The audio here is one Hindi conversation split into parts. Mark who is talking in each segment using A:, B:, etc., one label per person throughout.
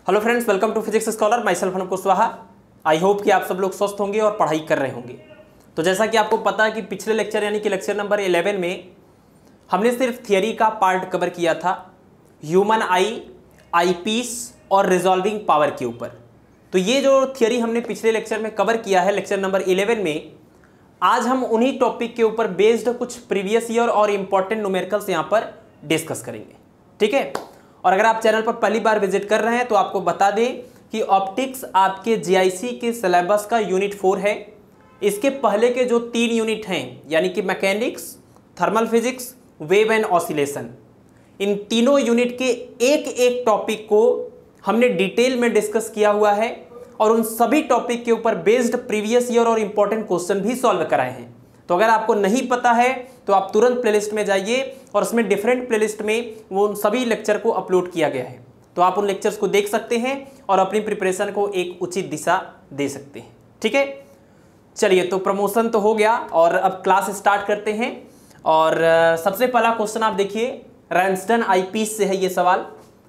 A: Hello friends, welcome to physics scholar. My self Anup Kushwaha. I hope कि आप सब लोग स्वस्थ होंगे और पढ़ाई कर रहे होंगे। तो जैसा कि आपको पता है कि पिछले लेक्चर यानी कि लेक्चर नंबर 11 में हमने सिर्फ थियरी का पार्ट कवर किया था, ह्यूमन आई पीस और रिजॉल्विंग पावर के ऊपर। तो ये जो थियरी हमने पिछले लेक्चर में कवर किया है लेक्चर नंबर 11 में, आज हम उन्हीं टॉपिक के ऊपर बेस्ड कुछ प्रीवियस ईयर और इंपॉर्टेंट न्यूमेरिकल्स यहाँ पर डिस्कस करेंगे। ठीक है। और अगर आप चैनल पर पहली बार विजिट कर रहे हैं तो आपको बता दें कि ऑप्टिक्स आपके जीआईसी के सिलेबस का यूनिट 4 है। इसके पहले के जो 3 यूनिट हैं यानी कि mechanics, thermal physics, wave and oscillation, इन तीनों यूनिट के एक एक टॉपिक को हमने डिटेल में डिस्कस किया हुआ है और उन सभी टॉपिक के ऊपर बेस्ड प्रीवियस ईयर और इंपॉर्टेंट क्वेश्चन भी सॉल्व कराए हैं। तो अगर आपको नहीं पता है तो आप तुरंत प्लेलिस्ट में जाइए और उसमें डिफरेंट प्लेलिस्ट में वो उन सभी लेक्चर को अपलोड किया गया है, तो आप उन लेक्चर्स को देख सकते हैं और अपनी प्रिपरेशन को एक उचित दिशा दे सकते हैं। ठीक है, चलिए तो प्रमोशन तो हो गया और अब क्लास स्टार्ट करते हैं। और सबसे पहला क्वेश्चन आप देखिए, रैन्सडन आईपीस से है ये सवाल।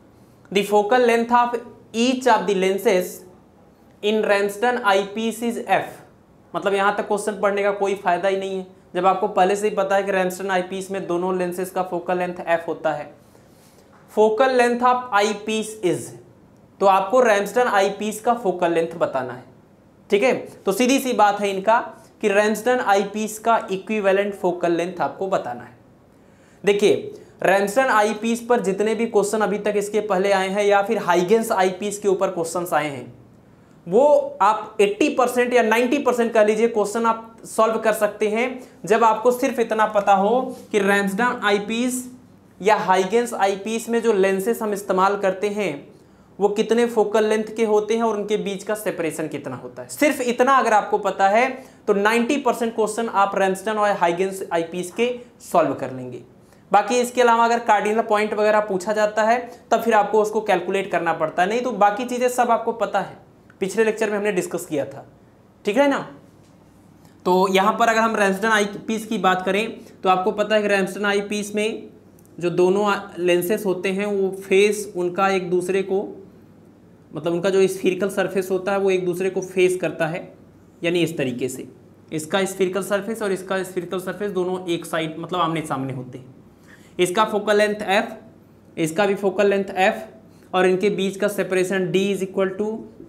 A: The focal length of each of the lenses in Ramsden eyepiece is F. मतलब यहाँ तक क्वेश्चन पढ़ने का कोई फायदा ही नहीं है जब आपको पहले से ही पता है कि रैन्सडन आईपीस में दोनों लेंसेज का फोकल लेंथ एफ होता है। Focal length of eyepiece is, तो आपको रैन्सडन आईपीस का फोकल लेंथ बताना है। ठीक है, तो सीधी सी बात है इनका कि रैन्सडन आईपीस का इक्विवेलेंट फोकल लेंथ आपको बताना है। देखिए, रैन्सडन आईपीस पर जितने भी क्वेश्चन अभी तक इसके पहले आए हैं या फिर हाइगेंस आईपीस के ऊपर क्वेश्चंस आए हैं, वो आप 80% या 90% कह लीजिए क्वेश्चन आप सॉल्व कर सकते हैं जब आपको सिर्फ इतना पता हो कि रैन्सडन आईपीस या हाइगेंस आईपीस में जो लेंसेस हम इस्तेमाल करते हैं वो कितने फोकल लेंथ के होते हैं और उनके बीच का सेपरेशन कितना होता है। सिर्फ इतना अगर आपको पता है तो 90% क्वेश्चन आप रैन्सडन और हाइगेंस आईपीस के सॉल्व कर लेंगे। बाकी इसके अलावा अगर कार्डिनल पॉइंट वगैरह पूछा जाता है तब फिर आपको उसको कैलकुलेट करना पड़ता है, नहीं तो बाकी चीजें सब आपको पता है, पिछले लेक्चर में हमने डिस्कस किया था। ठीक है ना। तो यहां पर अगर हम रैन्सडन आईपीस की बात करें तो आपको पता है कि रैन्सडन आईपीस में जो दोनों लेंसेस होते हैं वो फेस उनका एक दूसरे को, मतलब उनका जो स्फीरिकल सरफेस होता है वो एक दूसरे को फेस करता है, यानी इस तरीके से इसका स्फीरिकल सरफेस और इसका स्फीरिकल सरफेस दोनों एक साइड मतलब आमने सामने होते हैं। इसका फोकल लेंथ एफ, इसका भी फोकल लेंथ एफ और इनके बीच का separation d is equal to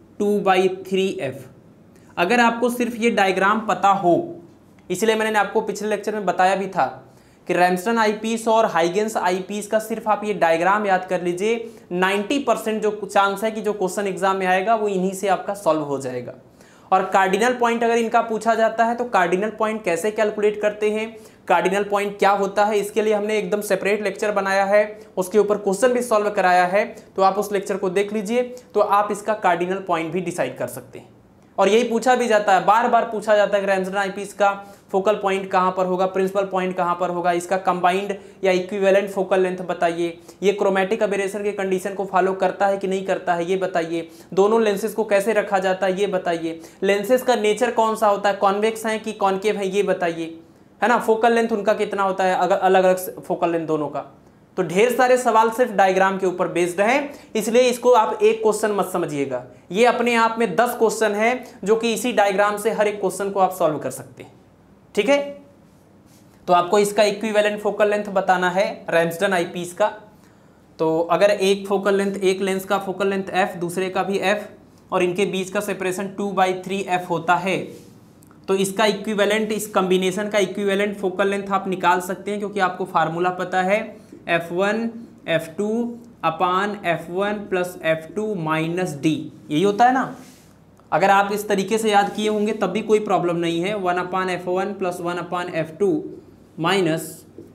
A: 2/3f। अगर आपको सिर्फ ये डायग्राम पता हो, इसलिए मैंने आपको पिछले लेक्चर में बताया भी था कि रैन्सडन आईपीस और हाइगेंस आईपीस का सिर्फ आप ये डायग्राम याद कर लीजिए, 90% जो चांस है कि जो क्वेश्चन एग्जाम में आएगा वो इन्हीं से आपका सॉल्व हो जाएगा। और कार्डिनल पॉइंट अगर इनका पूछा जाता है तो कार्डिनल पॉइंट कैसे कैलकुलेट करते हैं, कार्डिनल पॉइंट क्या होता है, इसके लिए हमने एकदम सेपरेट लेक्चर बनाया है, उसके ऊपर क्वेश्चन भी सॉल्व कराया है, तो आप उस लेक्चर को देख लीजिए तो आप इसका कार्डिनल पॉइंट भी डिसाइड कर सकते हैं। और यही पूछा भी जाता है, बार बार पूछा जाता है कि रैन्सडन आईपीस का फोकल पॉइंट कहाँ पर होगा, प्रिंसिपल पॉइंट कहाँ पर होगा, इसका कंबाइंड या इक्विवेलेंट फोकल लेंथ बताइए, ये क्रोमेटिक अबेरेशन के कंडीशन को फॉलो करता है कि नहीं करता है ये बताइए, दोनों लेंसेज को कैसे रखा जाता है ये बताइए, लेंसेज का नेचर कौन सा होता है, कॉन्वेक्स है कि कॉन्केव है ये बताइए, है ना, फोकल लेंथ उनका कितना होता है, अगर अलग अलग फोकल लेंथ दोनों का। तो ढेर सारे सवाल सिर्फ डायग्राम के ऊपर बेस्ड हैं, इसलिए इसको आप एक क्वेश्चन मत समझिएगा, ये अपने आप में 10 क्वेश्चन है जो कि इसी डायग्राम से हर एक क्वेश्चन को आप सॉल्व कर सकते हैं। ठीक है, तो आपको इसका इक्विवेलेंट फोकल लेंथ बताना है रैन्सडन आईपीस का। तो अगर एक फोकल लेंथ, एक लेंस का फोकल लेंथ f, दूसरे का भी f और इनके बीच का सेपरेशन 2/3f होता है, तो इसका इक्विवेलेंट, इस कॉम्बिनेशन का इक्विवेलेंट फोकल लेंथ आप निकाल सकते हैं क्योंकि आपको फार्मूला पता है f1 f2 अपान f1 plus f2 minus d, यही होता है ना। अगर आप इस तरीके से याद किए होंगे तब भी कोई प्रॉब्लम नहीं है, 1/f1 plus 1/f2 minus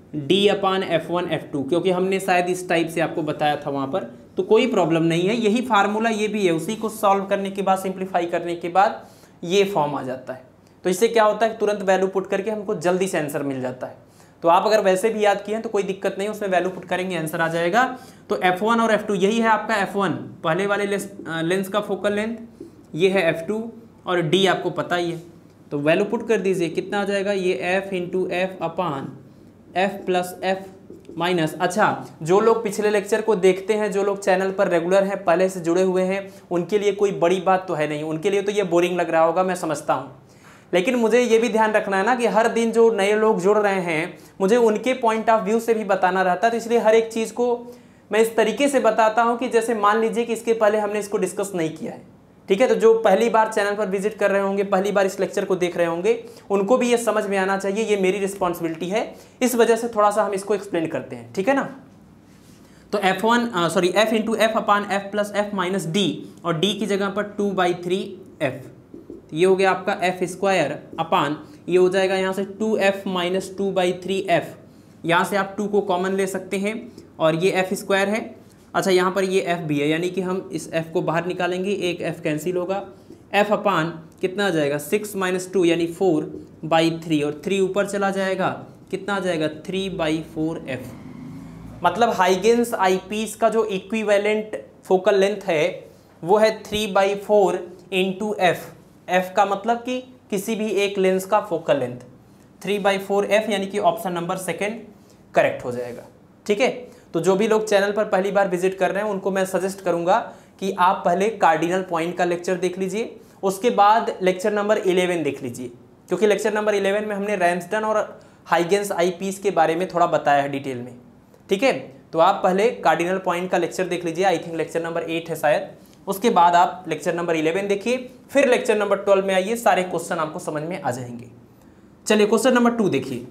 A: d/f1 f2, क्योंकि हमने शायद इस टाइप से आपको बताया था वहाँ पर, तो कोई प्रॉब्लम नहीं है। यही फार्मूला ये भी है, उसी को सॉल्व करने के बाद, सिंप्लीफाई करने के बाद ये फॉर्म आ जाता है। तो इससे क्या होता है, तुरंत वैल्यू पुट करके हमको जल्दी से आंसर मिल जाता है। तो आप अगर वैसे भी याद किए हैं तो कोई दिक्कत नहीं, उसमें वैल्यू पुट करेंगे आंसर आ जाएगा। तो f1 और f2 यही है आपका f1 पहले वाले लेंस का फोकल लेंथ, ये है f2 और d आपको पता ही है, तो वैल्यू पुट कर दीजिए, कितना आ जाएगा, ये f into F upon f plus f minus, अच्छा जो लोग पिछले लेक्चर को देखते हैं, जो लोग चैनल पर रेगुलर हैं, पहले से जुड़े हुए हैं, उनके लिए कोई बड़ी बात तो है नहीं, उनके लिए तो ये बोरिंग लग रहा होगा, मैं समझता हूँ। लेकिन मुझे ये भी ध्यान रखना है ना कि हर दिन जो नए लोग जुड़ रहे हैं मुझे उनके पॉइंट ऑफ व्यू से भी बताना रहता है, तो इसलिए हर एक चीज़ को मैं इस तरीके से बताता हूँ कि जैसे मान लीजिए कि इसके पहले हमने इसको डिस्कस नहीं किया है, ठीक है। तो जो पहली बार चैनल पर विजिट कर रहे होंगे, पहली बार इस लेक्चर को देख रहे होंगे, उनको भी ये समझ में आना चाहिए, ये मेरी रिस्पॉन्सिबिलिटी है, इस वजह से थोड़ा सा हम इसको एक्सप्लेन करते हैं, ठीक है ना। तो f into F upon F plus F minus D, और d की जगह पर 2/3f, ये हो गया आपका एफ स्क्वायर अपान, ये हो जाएगा यहाँ से 2f माइनस 2/3f, यहाँ से आप 2 को कॉमन ले सकते हैं और ये एफ स्क्वायर है। अच्छा यहाँ पर ये f भी है, यानी कि हम इस f को बाहर निकालेंगे, एक f कैंसिल होगा, f अपान कितना आ जाएगा 6 - 2 यानी 4/3, और 3 ऊपर चला जाएगा, कितना आ जाएगा 3/4f। मतलब हाइगेंस आईपीस का जो इक्विवेलेंट फोकल लेंथ है वो है 3/4 इंटू एफ। एफ का मतलब कि किसी भी एक लेंस का फोकल लेंथ 3/4f, यानी कि ऑप्शन नंबर सेकंड करेक्ट हो जाएगा, ठीक है। तो जो भी लोग चैनल पर पहली बार विजिट कर रहे हैं उनको मैं सजेस्ट करूंगा कि आप पहले कार्डिनल पॉइंट का लेक्चर देख लीजिए, उसके बाद लेक्चर नंबर 11 देख लीजिए, क्योंकि लेक्चर नंबर 11 में हमने रैम्सडन और हाइगेंस आईपीस के बारे में थोड़ा बताया है डिटेल में, ठीक है। तो आप पहले कार्डिनल पॉइंट का लेक्चर देख लीजिए, आई थिंक लेक्चर नंबर 8 है शायद, उसके बाद आप लेक्चर नंबर 11 देखिए, फिर लेक्चर नंबर 12 में आइए, सारे क्वेश्चन आपको समझ में आ जाएंगे। चलिए क्वेश्चन नंबर 2 देखिए,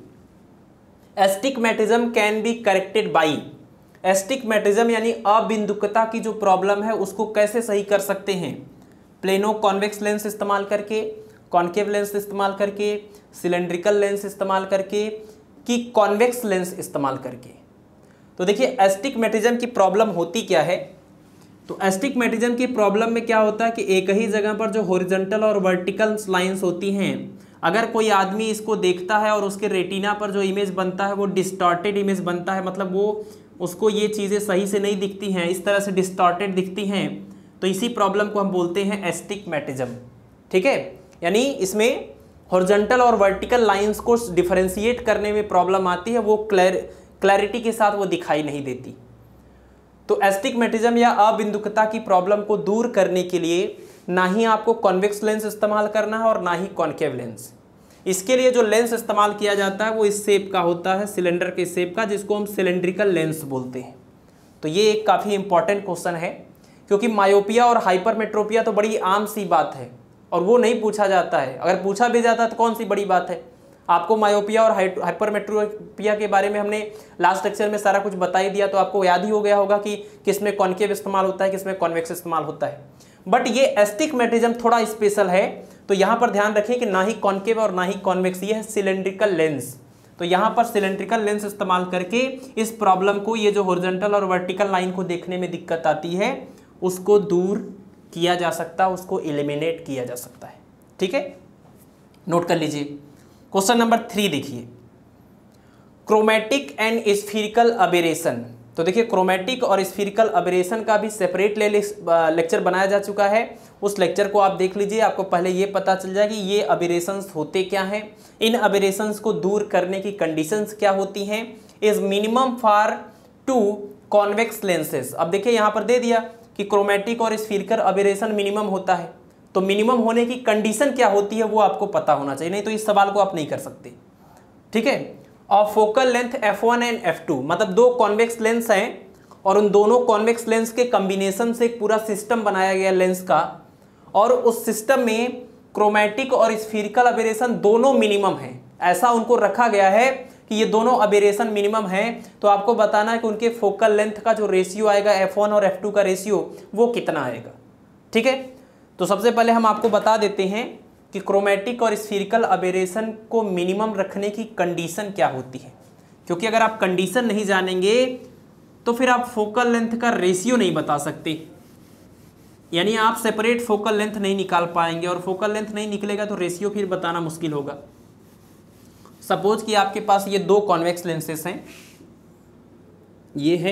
A: astigmatism can be corrected by, astigmatism यानी अबिंदुकता की जो प्रॉब्लम है उसको कैसे सही कर सकते हैं, प्लेनो कॉन्वेक्स लेंस इस्तेमाल करके, कॉन्केव लेंस इस्तेमाल करके, सिलेंड्रिकल लेंस इस्तेमाल करके, कि कॉन्वेक्स लेंस इस्तेमाल करके। तो देखिए एस्टिग्मेटिज्म की प्रॉब्लम होती क्या है, तो एस्टिग्मेटिज्म की प्रॉब्लम में क्या होता है कि एक ही जगह पर जो हॉरिजॉन्टल और वर्टिकल लाइंस होती हैं, अगर कोई आदमी इसको देखता है और उसके रेटिना पर जो इमेज बनता है वो डिस्टॉर्टेड इमेज बनता है, मतलब वो उसको ये चीज़ें सही से नहीं दिखती हैं, इस तरह से डिस्टॉर्टेड दिखती हैं, तो इसी प्रॉब्लम को हम बोलते हैं एस्टिग्मेटिज्म, ठीक है। यानी इसमें हॉरिजॉन्टल और वर्टिकल लाइंस को डिफरेंशिएट करने में प्रॉब्लम आती है, वो क्लैरिटी के साथ वो दिखाई नहीं देती। तो एस्टिग्मेटिज्म या अबिंदुकता की प्रॉब्लम को दूर करने के लिए ना ही आपको कॉन्वेक्स लेंस इस्तेमाल करना है और ना ही कॉन्केव लेंस। इसके लिए जो लेंस इस्तेमाल किया जाता है वो इस शेप का होता है, सिलेंडर के शेप का, जिसको हम सिलेंड्रिकल लेंस बोलते हैं। तो ये एक काफ़ी इंपॉर्टेंट क्वेश्चन है, क्योंकि मायोपिया और हाइपरमेट्रोपिया तो बड़ी आम सी बात है और वो नहीं पूछा जाता है, अगर पूछा भी जाता है तो कौन सी बड़ी बात है। आपको मायोपिया और हाइपरमेट्रोपिया के बारे में हमने लास्ट लेक्चर में सारा कुछ बता ही दिया, तो आपको याद ही हो गया होगा कि किसमें कॉन्केव इस्तेमाल होता है, किसमें कॉन्वेक्स इस्तेमाल होता है। बट ये एस्टिग्मेटिज्म थोड़ा स्पेशल है, तो यहाँ पर ध्यान रखें कि ना ही कॉन्केव और ना ही कॉन्वेक्स, ये है सिलेंड्रिकल लेंस। तो यहाँ पर सिलेंड्रिकल लेंस इस्तेमाल करके इस प्रॉब्लम को, ये जो हॉरिजॉन्टल और वर्टिकल लाइन को देखने में दिक्कत आती है, उसको दूर किया जा सकता है, उसको एलिमिनेट किया जा सकता है, ठीक है। नोट कर लीजिए। क्वेश्चन नंबर 3 देखिए, क्रोमेटिक एंड स्फीरिकल अबेरेशन। तो देखिए क्रोमेटिक और स्फीरिकल अबेरेशन का भी सेपरेट लेक्चर बनाया जा चुका है, उस लेक्चर को आप देख लीजिए, आपको पहले ये पता चल जाए कि ये अबेरेशंस होते क्या हैं, इन अबेरेशंस को दूर करने की कंडीशंस क्या होती हैं, is minimum for 2 convex lenses. अब देखिए यहाँ पर दे दिया कि क्रोमेटिक और स्फीरिकल अबेरेशन मिनिमम होता है, तो मिनिमम होने की कंडीशन क्या होती है वो आपको पता होना चाहिए, नहीं तो इस सवाल को आप नहीं कर सकते, ठीक है। और focal length f1 and f2, मतलब 2 कॉन्वेक्स लेंस हैं और उन दोनों कॉन्वेक्स लेंस के कॉम्बिनेशन से एक पूरा सिस्टम बनाया गया लेंस का, और उस सिस्टम में क्रोमेटिक और स्फीरिकल अबेरेशन दोनों मिनिमम हैं, ऐसा उनको रखा गया है कि ये दोनों अबेरेशन मिनिमम हैं। तो आपको बताना है कि उनके फोकल लेंथ का जो रेशियो आएगा f1 और f2 का रेशियो वो कितना आएगा, ठीक है। तो सबसे पहले हम आपको बता देते हैं कि क्रोमेटिक और स्फीरिकल अबेरेशन को मिनिमम रखने की कंडीशन क्या होती है, क्योंकि अगर आप कंडीशन नहीं जानेंगे तो फिर आप फोकल लेंथ का रेशियो नहीं बता सकते, यानी आप सेपरेट फोकल लेंथ नहीं निकाल पाएंगे, और फोकल लेंथ नहीं निकलेगा तो रेशियो फिर बताना मुश्किल होगा। सपोज कि आपके पास ये 2 कॉन्वेक्स लेंसेस हैं, ये है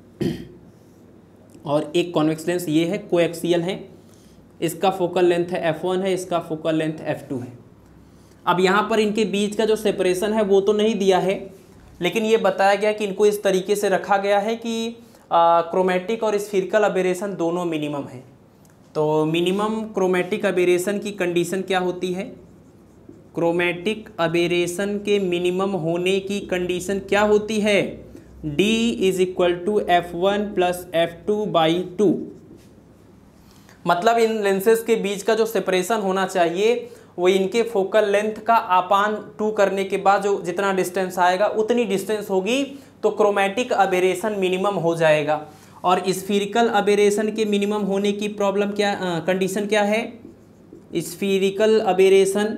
A: और एक कॉन्वेक्स लेंस ये है, कोएक्सियल है, इसका फोकल लेंथ है f1 है, इसका फोकल लेंथ f2 है। अब यहाँ पर इनके बीच का जो सेपरेशन है वो तो नहीं दिया है, लेकिन ये बताया गया कि इनको इस तरीके से रखा गया है कि क्रोमेटिक और स्फीरिकल अबेरेशन दोनों मिनिमम है। तो मिनिमम क्रोमेटिक अबेरेशन की कंडीशन क्या होती है? क्रोमेटिक अबेरेशन के मिनिमम होने की कंडीशन क्या होती है? D is equal to F1 plus F2/2। मतलब इन लेंसेज के बीच का जो सेपरेशन होना चाहिए वो इनके फोकल लेंथ का अपान 2 करने के बाद जो जितना डिस्टेंस आएगा उतनी डिस्टेंस होगी, तो क्रोमेटिक अबेरेशन मिनिमम हो जाएगा। और स्फीरिकल अबेरेशन के मिनिमम होने की प्रॉब्लम क्या कंडीशन क्या है? स्फीरिकल अबेरेशन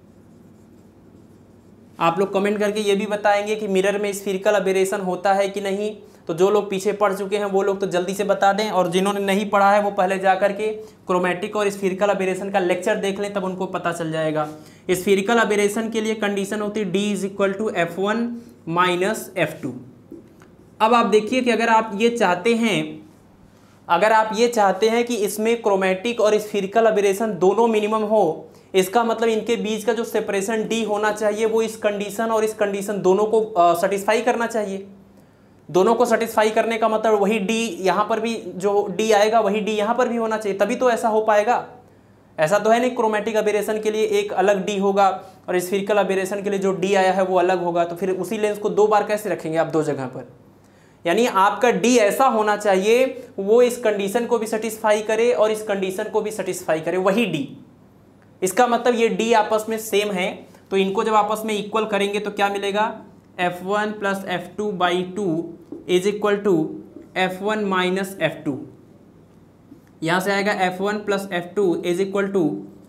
A: आप लोग कमेंट करके ये भी बताएंगे कि मिरर में स्फीरिकल अबेरेशन होता है कि नहीं। तो जो लोग पीछे पढ़ चुके हैं वो लोग तो जल्दी से बता दें, और जिन्होंने नहीं पढ़ा है वो पहले जा करके क्रोमेटिक और स्फीरिकल अबेरेशन का लेक्चर देख लें, तब उनको पता चल जाएगा। स्फीरिकल अबेरेशन के लिए कंडीशन होती है D is equal to F1 minus F2। अब आप देखिए कि अगर आप ये चाहते हैं कि इसमें क्रोमेटिक और स्फीरिकल अबेरेशन दोनों मिनिमम हो, इसका मतलब इनके बीच का जो सेपरेशन D होना चाहिए वो इस कंडीशन और इस कंडीशन दोनों को सेटिस्फाई करना चाहिए। दोनों को सेटिस्फाई करने का मतलब वही D यहाँ पर भी जो D आएगा वही D यहाँ पर भी होना चाहिए, तभी तो ऐसा हो पाएगा। ऐसा तो है नहीं क्रोमेटिक अबेरेशन के लिए एक अलग D होगा और स्फीरिकल अबेरेशन के लिए जो D आया है वो अलग होगा, तो फिर उसी लेंस को दो बार कैसे रखेंगे आप दो जगह पर? यानी आपका D ऐसा होना चाहिए वो इस कंडीशन को भी सेटिस्फाई करे और इस कंडीशन को भी सेटिस्फाई करे, वही D। इसका मतलब ये D आपस में सेम है, तो इनको जब आपस में इक्वल करेंगे तो क्या मिलेगा? F1 plus F2/2 is equal to F1 minus F2। यहाँ से आएगा F1 plus F2 is equal to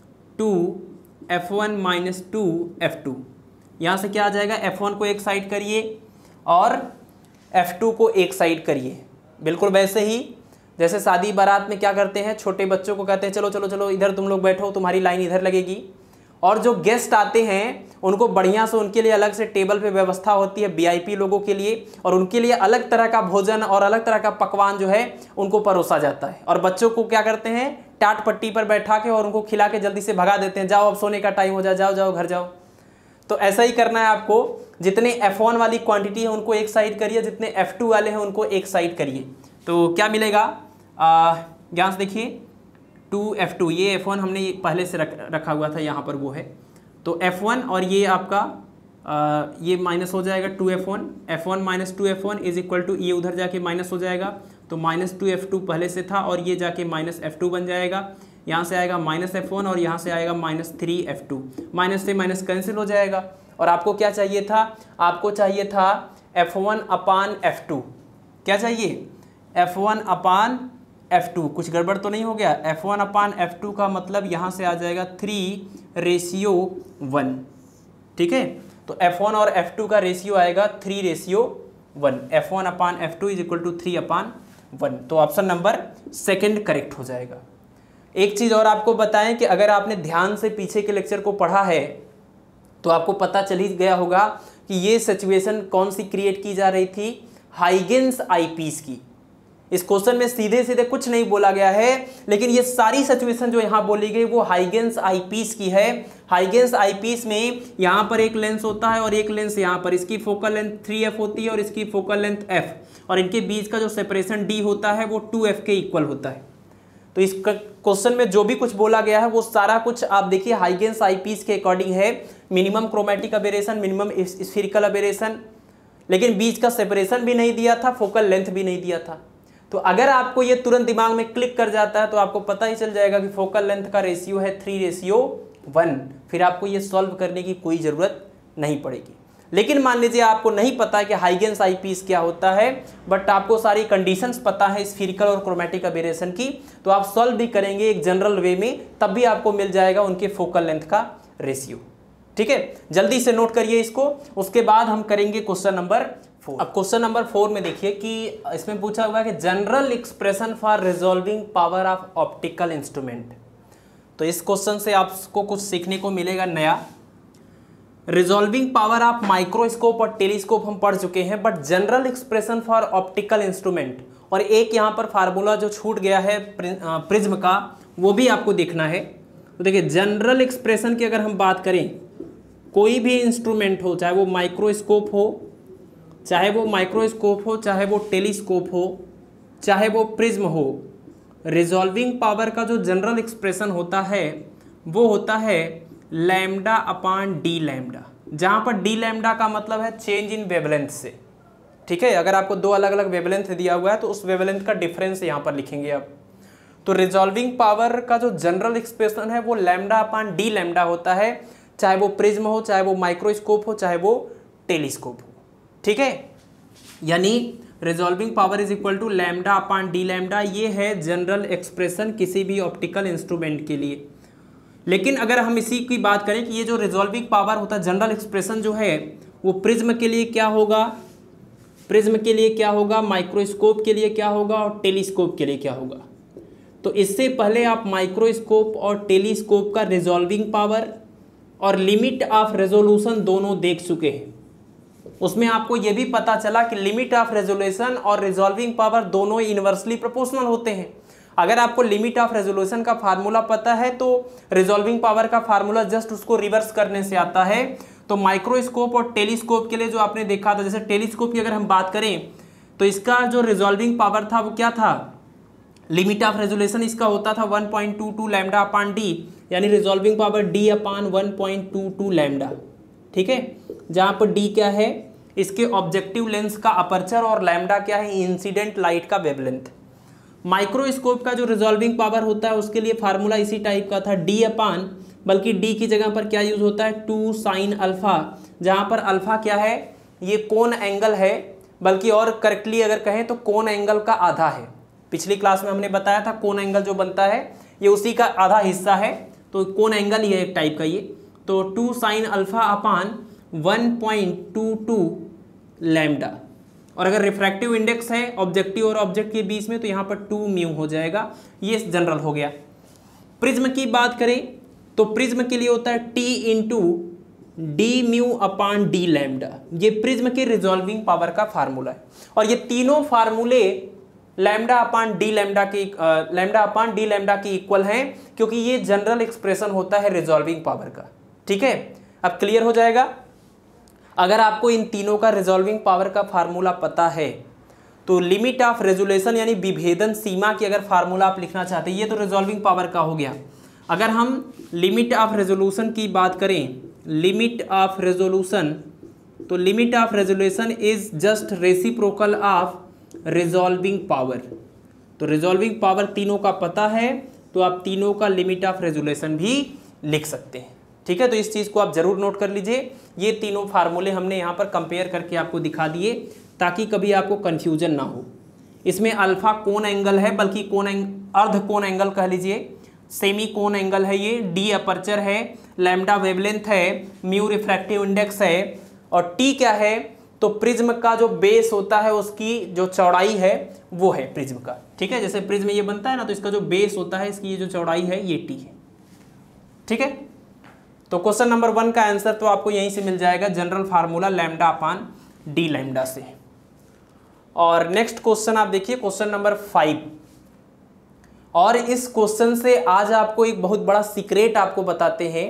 A: 2F1 minus 2F2। यहाँ से क्या आ जाएगा? F1 को एक साइड करिए और F2 को एक साइड करिए। बिल्कुल वैसे ही जैसे शादी बारात में क्या करते हैं, छोटे बच्चों को कहते हैं चलो चलो चलो इधर तुम लोग बैठो, तुम्हारी लाइन इधर लगेगी। और जो गेस्ट आते हैं उनको बढ़िया से उनके लिए अलग से टेबल पे व्यवस्था होती है VIP लोगों के लिए, और उनके लिए अलग तरह का भोजन और अलग तरह का पकवान जो है उनको परोसा जाता है। और बच्चों को क्या करते हैं, टाट पट्टी पर बैठा के और उनको खिला के जल्दी से भगा देते हैं, जाओ अब सोने का टाइम हो जाए, जाओ जाओ घर जाओ। तो ऐसा ही करना है आपको, जितने F1 वाली क्वांटिटी है उनको एक साइड करिए, जितने F2 वाले हैं उनको एक साइड करिए। तो क्या मिलेगा? यहाँ से देखिए 2F2, ये F1 हमने पहले से रखा हुआ था, यहाँ पर वो है। तो F1 और ये आपका ये माइनस हो जाएगा 2F1, F1 minus 2F1 is equal to, ये उधर जाके माइनस हो जाएगा, तो माइनस 2F2 पहले से था और ये जाके माइनस F2 बन जाएगा। यहाँ से आएगा माइनस F1 और यहाँ से आएगा माइनस 3F2। माइनस से माइनस कैंसिल हो जाएगा। और आपको क्या चाहिए था? आपको चाहिए था F1 अपान F2। क्या चाहिए? F1 अपान F2। कुछ गड़बड़ तो नहीं हो गया? F1 अपान F2 का मतलब यहाँ से आ जाएगा 3:1। ठीक है, तो F1 और F2 का रेशियो आएगा 3:1। F1 upon F2 is equal to 3/1। तो ऑप्शन नंबर सेकंड करेक्ट हो जाएगा। एक चीज़ और आपको बताएं कि अगर आपने ध्यान से पीछे के लेक्चर को पढ़ा है तो आपको पता चल ही गया होगा कि ये सिचुएशन कौन सी क्रिएट की जा रही थी, हाइगेंस आईपीस की। इस क्वेश्चन में सीधे सीधे कुछ नहीं बोला गया है, लेकिन ये सारी सिचुएशन जो यहाँ बोली गई वो हाइगेंस आईपीस की है। हाइगेंस आईपीस में यहाँ पर एक लेंस होता है और एक लेंस यहाँ पर, इसकी फोकल लेंथ 3f होती है और इसकी फोकल लेंथ f, और इनके बीच का जो सेपरेशन d होता है वो 2f के इक्वल होता है। तो इस क्वेश्चन में जो भी कुछ बोला गया है वो सारा कुछ आप देखिए हाइगेंस आईपीस के अकॉर्डिंग है। Minimum chromatic aberration, minimum spherical aberration, लेकिन बीच का सेपरेशन भी नहीं दिया था, फोकल लेंथ भी नहीं दिया था। तो अगर आपको ये तुरंत दिमाग में क्लिक कर जाता है तो आपको पता ही चल जाएगा कि फोकल लेंथ का रेशियो है 3:1। फिर आपको ये सॉल्व करने की कोई ज़रूरत नहीं पड़ेगी। लेकिन मान लीजिए आपको नहीं पता है कि हाइगेंस आईपीस क्या होता है, बट आपको सारी कंडीशंस पता है स्फीरिकल और क्रोमेटिक अबेरेशन की, तो आप सॉल्व भी करेंगे एक जनरल वे में, तब भी आपको मिल जाएगा उनके फोकल लेंथ का रेशियो। ठीक है, जल्दी से नोट करिए इसको। उसके बाद हम करेंगे क्वेश्चन नंबर 4। अब क्वेश्चन नंबर 4 में देखिए कि इसमें पूछा हुआ है कि general expression for resolving power of optical instrument. तो इस क्वेश्चन से आपको कुछ सीखने को मिलेगा नया। रिजॉल्विंग पावर ऑफ माइक्रोस्कोप और टेलीस्कोप हम पढ़ चुके हैं, but general expression for optical instrument और एक यहाँ पर फार्मूला जो छूट गया है प्रिज्म का, वो भी आपको देखना है। तो देखिए जनरल एक्सप्रेशन की अगर हम बात करें, कोई भी इंस्ट्रूमेंट हो, चाहे वो माइक्रोस्कोप हो, चाहे वो माइक्रोस्कोप हो, चाहे वो टेलीस्कोप हो, चाहे वो प्रिज्म हो, रिजॉल्विंग पावर का जो जनरल एक्सप्रेशन होता है वो होता है लैम्डा अपान डी लैम्डा, जहाँ पर डी लैम्डा का मतलब है चेंज इन वेवलेंथ से। ठीक है, अगर आपको दो अलग अलग वेवलेंथ दिया हुआ है तो उस वेवलेंथ का डिफरेंस यहाँ पर लिखेंगे आप। तो रिजॉल्विंग पावर का जो जनरल एक्सप्रेशन है वो लैम्डा अपान डी लैम्डा होता है, चाहे वो प्रिज्म हो, चाहे वो माइक्रोस्कोप हो, चाहे वो टेलीस्कोप हो। ठीक है, यानी resolving power is equal to lambda upon D lambda, ये है जनरल एक्सप्रेशन किसी भी ऑप्टिकल इंस्ट्रूमेंट के लिए। लेकिन अगर हम इसी की बात करें कि ये जो रिजॉल्विंग पावर होता है जनरल एक्सप्रेशन जो है वो प्रिज्म के लिए क्या होगा, प्रिज्म के लिए क्या होगा, माइक्रोस्कोप के लिए क्या होगा और टेलीस्कोप के लिए क्या होगा। तो इससे पहले आप माइक्रोस्कोप और टेलीस्कोप का रिजॉल्विंग पावर और लिमिट ऑफ रेजोल्यूशन दोनों देख चुके हैं। उसमें आपको यह भी पता चला कि लिमिट ऑफ रेजोल्यूशन और रिजॉल्विंग पावर दोनों इनवर्सली प्रोपोर्शनल होते हैं। अगर आपको लिमिट ऑफ रेजोल्यूशन का फार्मूला पता है तो रिजॉल्विंग पावर का फार्मूला जस्ट उसको रिवर्स करने से आता है। तो माइक्रोस्कोप और टेलीस्कोप के लिए जो आपने देखा था, जैसे टेलीस्कोप की अगर हम बात करें तो इसका जो रिजॉल्विंग पावर था वो क्या था, लिमिट ऑफ रेजोल्यूशन इसका होता था 1.22 लैम्डा अपान डी, यानी resolving power D upon 1.22 lambda. ठीक है, जहाँ पर डी क्या है, इसके ऑब्जेक्टिव लेंस का अपर्चर और लैम्डा क्या है, इंसिडेंट लाइट का वेवलेंथ। माइक्रोस्कोप का जो रिजॉल्विंग पावर होता है उसके लिए फार्मूला इसी टाइप का था, डी अपान, बल्कि डी की जगह पर क्या यूज होता है 2 साइन अल्फा, जहाँ पर अल्फा क्या है, ये कोन एंगल है, बल्कि और करेक्टली अगर कहें तो कोन एंगल का आधा है। पिछली क्लास में हमने बताया था कोन एंगल जो बनता है ये उसी का आधा हिस्सा है, तो कोन एंगल ही है एक टाइप का ये। तो 2 साइन अल्फा अपान 1.22 लैम्डा, और अगर रिफ्रैक्टिव इंडेक्स है ऑब्जेक्टिव और ऑब्जेक्ट के बीच में तो यहाँ पर 2 म्यू हो जाएगा। ये जनरल हो गया। प्रिज्म की बात करें तो प्रिज्म के लिए होता है T into D mu upon D lambda, ये प्रिज्म के रिजॉल्विंग पावर का फार्मूला है। और ये तीनों फार्मूले लैम्डा अपान डी लैम्डा के इक्वल हैं, क्योंकि ये जनरल एक्सप्रेशन होता है रिजॉल्विंग पावर का। ठीक है, अब क्लियर हो जाएगा। अगर आपको इन तीनों का रिजॉल्विंग पावर का फार्मूला पता है तो लिमिट ऑफ रेजोल्यूशन यानी विभेदन सीमा की अगर फार्मूला आप लिखना चाहते हैं, ये तो रिजॉल्विंग पावर का हो गया। अगर हम लिमिट ऑफ रेजोल्यूशन की बात करें, लिमिट ऑफ रेजोल्यूशन, तो limit of resolution is just reciprocal of resolving power. तो रिजॉल्विंग पावर तीनों का पता है तो आप तीनों का लिमिट ऑफ रेजोल्यूशन भी लिख सकते हैं। ठीक है, तो इस चीज़ को आप जरूर नोट कर लीजिए। ये तीनों फार्मूले हमने यहाँ पर कंपेयर करके आपको दिखा दिए ताकि कभी आपको कंफ्यूजन ना हो। इसमें अल्फा कोन एंगल है, बल्कि अर्ध कोन एंगल कह लीजिए, सेमी कोन एंगल है ये, डी अपर्चर है, लैम्डा वेवलेंथ है, म्यू रिफ्रैक्टिव इंडेक्स है, और टी क्या है, तो प्रिज्म का जो बेस होता है उसकी जो चौड़ाई है वो है प्रिज्म का। ठीक है, जैसे प्रिज्म ये बनता है ना, तो इसका जो बेस होता है, इसकी ये जो चौड़ाई है ये टी है। ठीक है, तो क्वेश्चन नंबर 1 का आंसर तो आपको यहीं से मिल जाएगा, general formula lambda upon D lambda से। और नेक्स्ट क्वेश्चन आप देखिए, क्वेश्चन नंबर 5। और इस क्वेश्चन से आज आपको एक बहुत बड़ा सीक्रेट आपको बताते हैं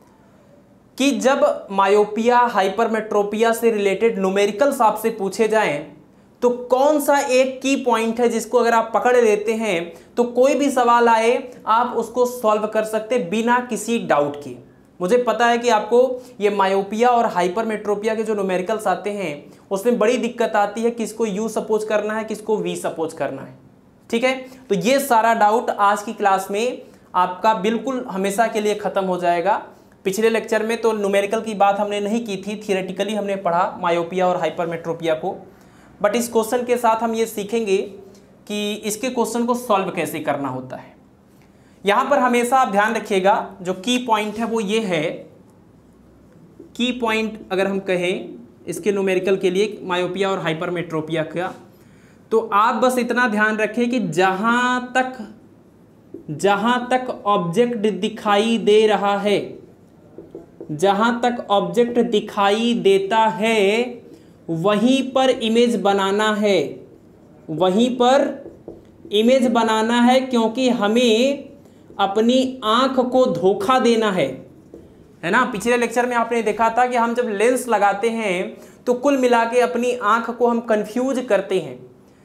A: कि जब मायोपिया हाइपरमेट्रोपिया से रिलेटेड न्यूमेरिकल्स आपसे पूछे जाएं तो कौन सा एक की पॉइंट है जिसको अगर आप पकड़ लेते हैं तो कोई भी सवाल आए आप उसको सॉल्व कर सकते बिना किसी डाउट के। मुझे पता है कि आपको ये मायोपिया और हाइपरमेट्रोपिया के जो न्यूमेरिकल्स आते हैं उसमें बड़ी दिक्कत आती है, किसको यू सपोज करना है, किसको वी सपोज करना है। ठीक है, तो ये सारा डाउट आज की क्लास में आपका बिल्कुल हमेशा के लिए खत्म हो जाएगा। पिछले लेक्चर में तो न्यूमेरिकल की बात हमने नहीं की थी, थियोरेटिकली हमने पढ़ा मायोपिया और हाइपरमेट्रोपिया को, बट इस क्वेश्चन के साथ हम ये सीखेंगे कि इसके क्वेश्चन को सॉल्व कैसे करना होता है। यहाँ पर हमेशा आप ध्यान रखिएगा, जो की पॉइंट है वो ये है, की पॉइंट अगर हम कहें इसके न्यूमेरिकल के लिए मायोपिया और हाइपरमेट्रोपिया का, तो आप बस इतना ध्यान रखें कि जहाँ तक ऑब्जेक्ट दिखाई दे रहा है, जहाँ तक ऑब्जेक्ट दिखाई देता है वहीं पर इमेज बनाना है, वहीं पर इमेज बनाना है, क्योंकि हमें अपनी आँख को धोखा देना है। है ना। पिछले लेक्चर में आपने देखा था कि हम जब लेंस लगाते हैं तो कुल मिला के अपनी आंख को हम कंफ्यूज करते हैं।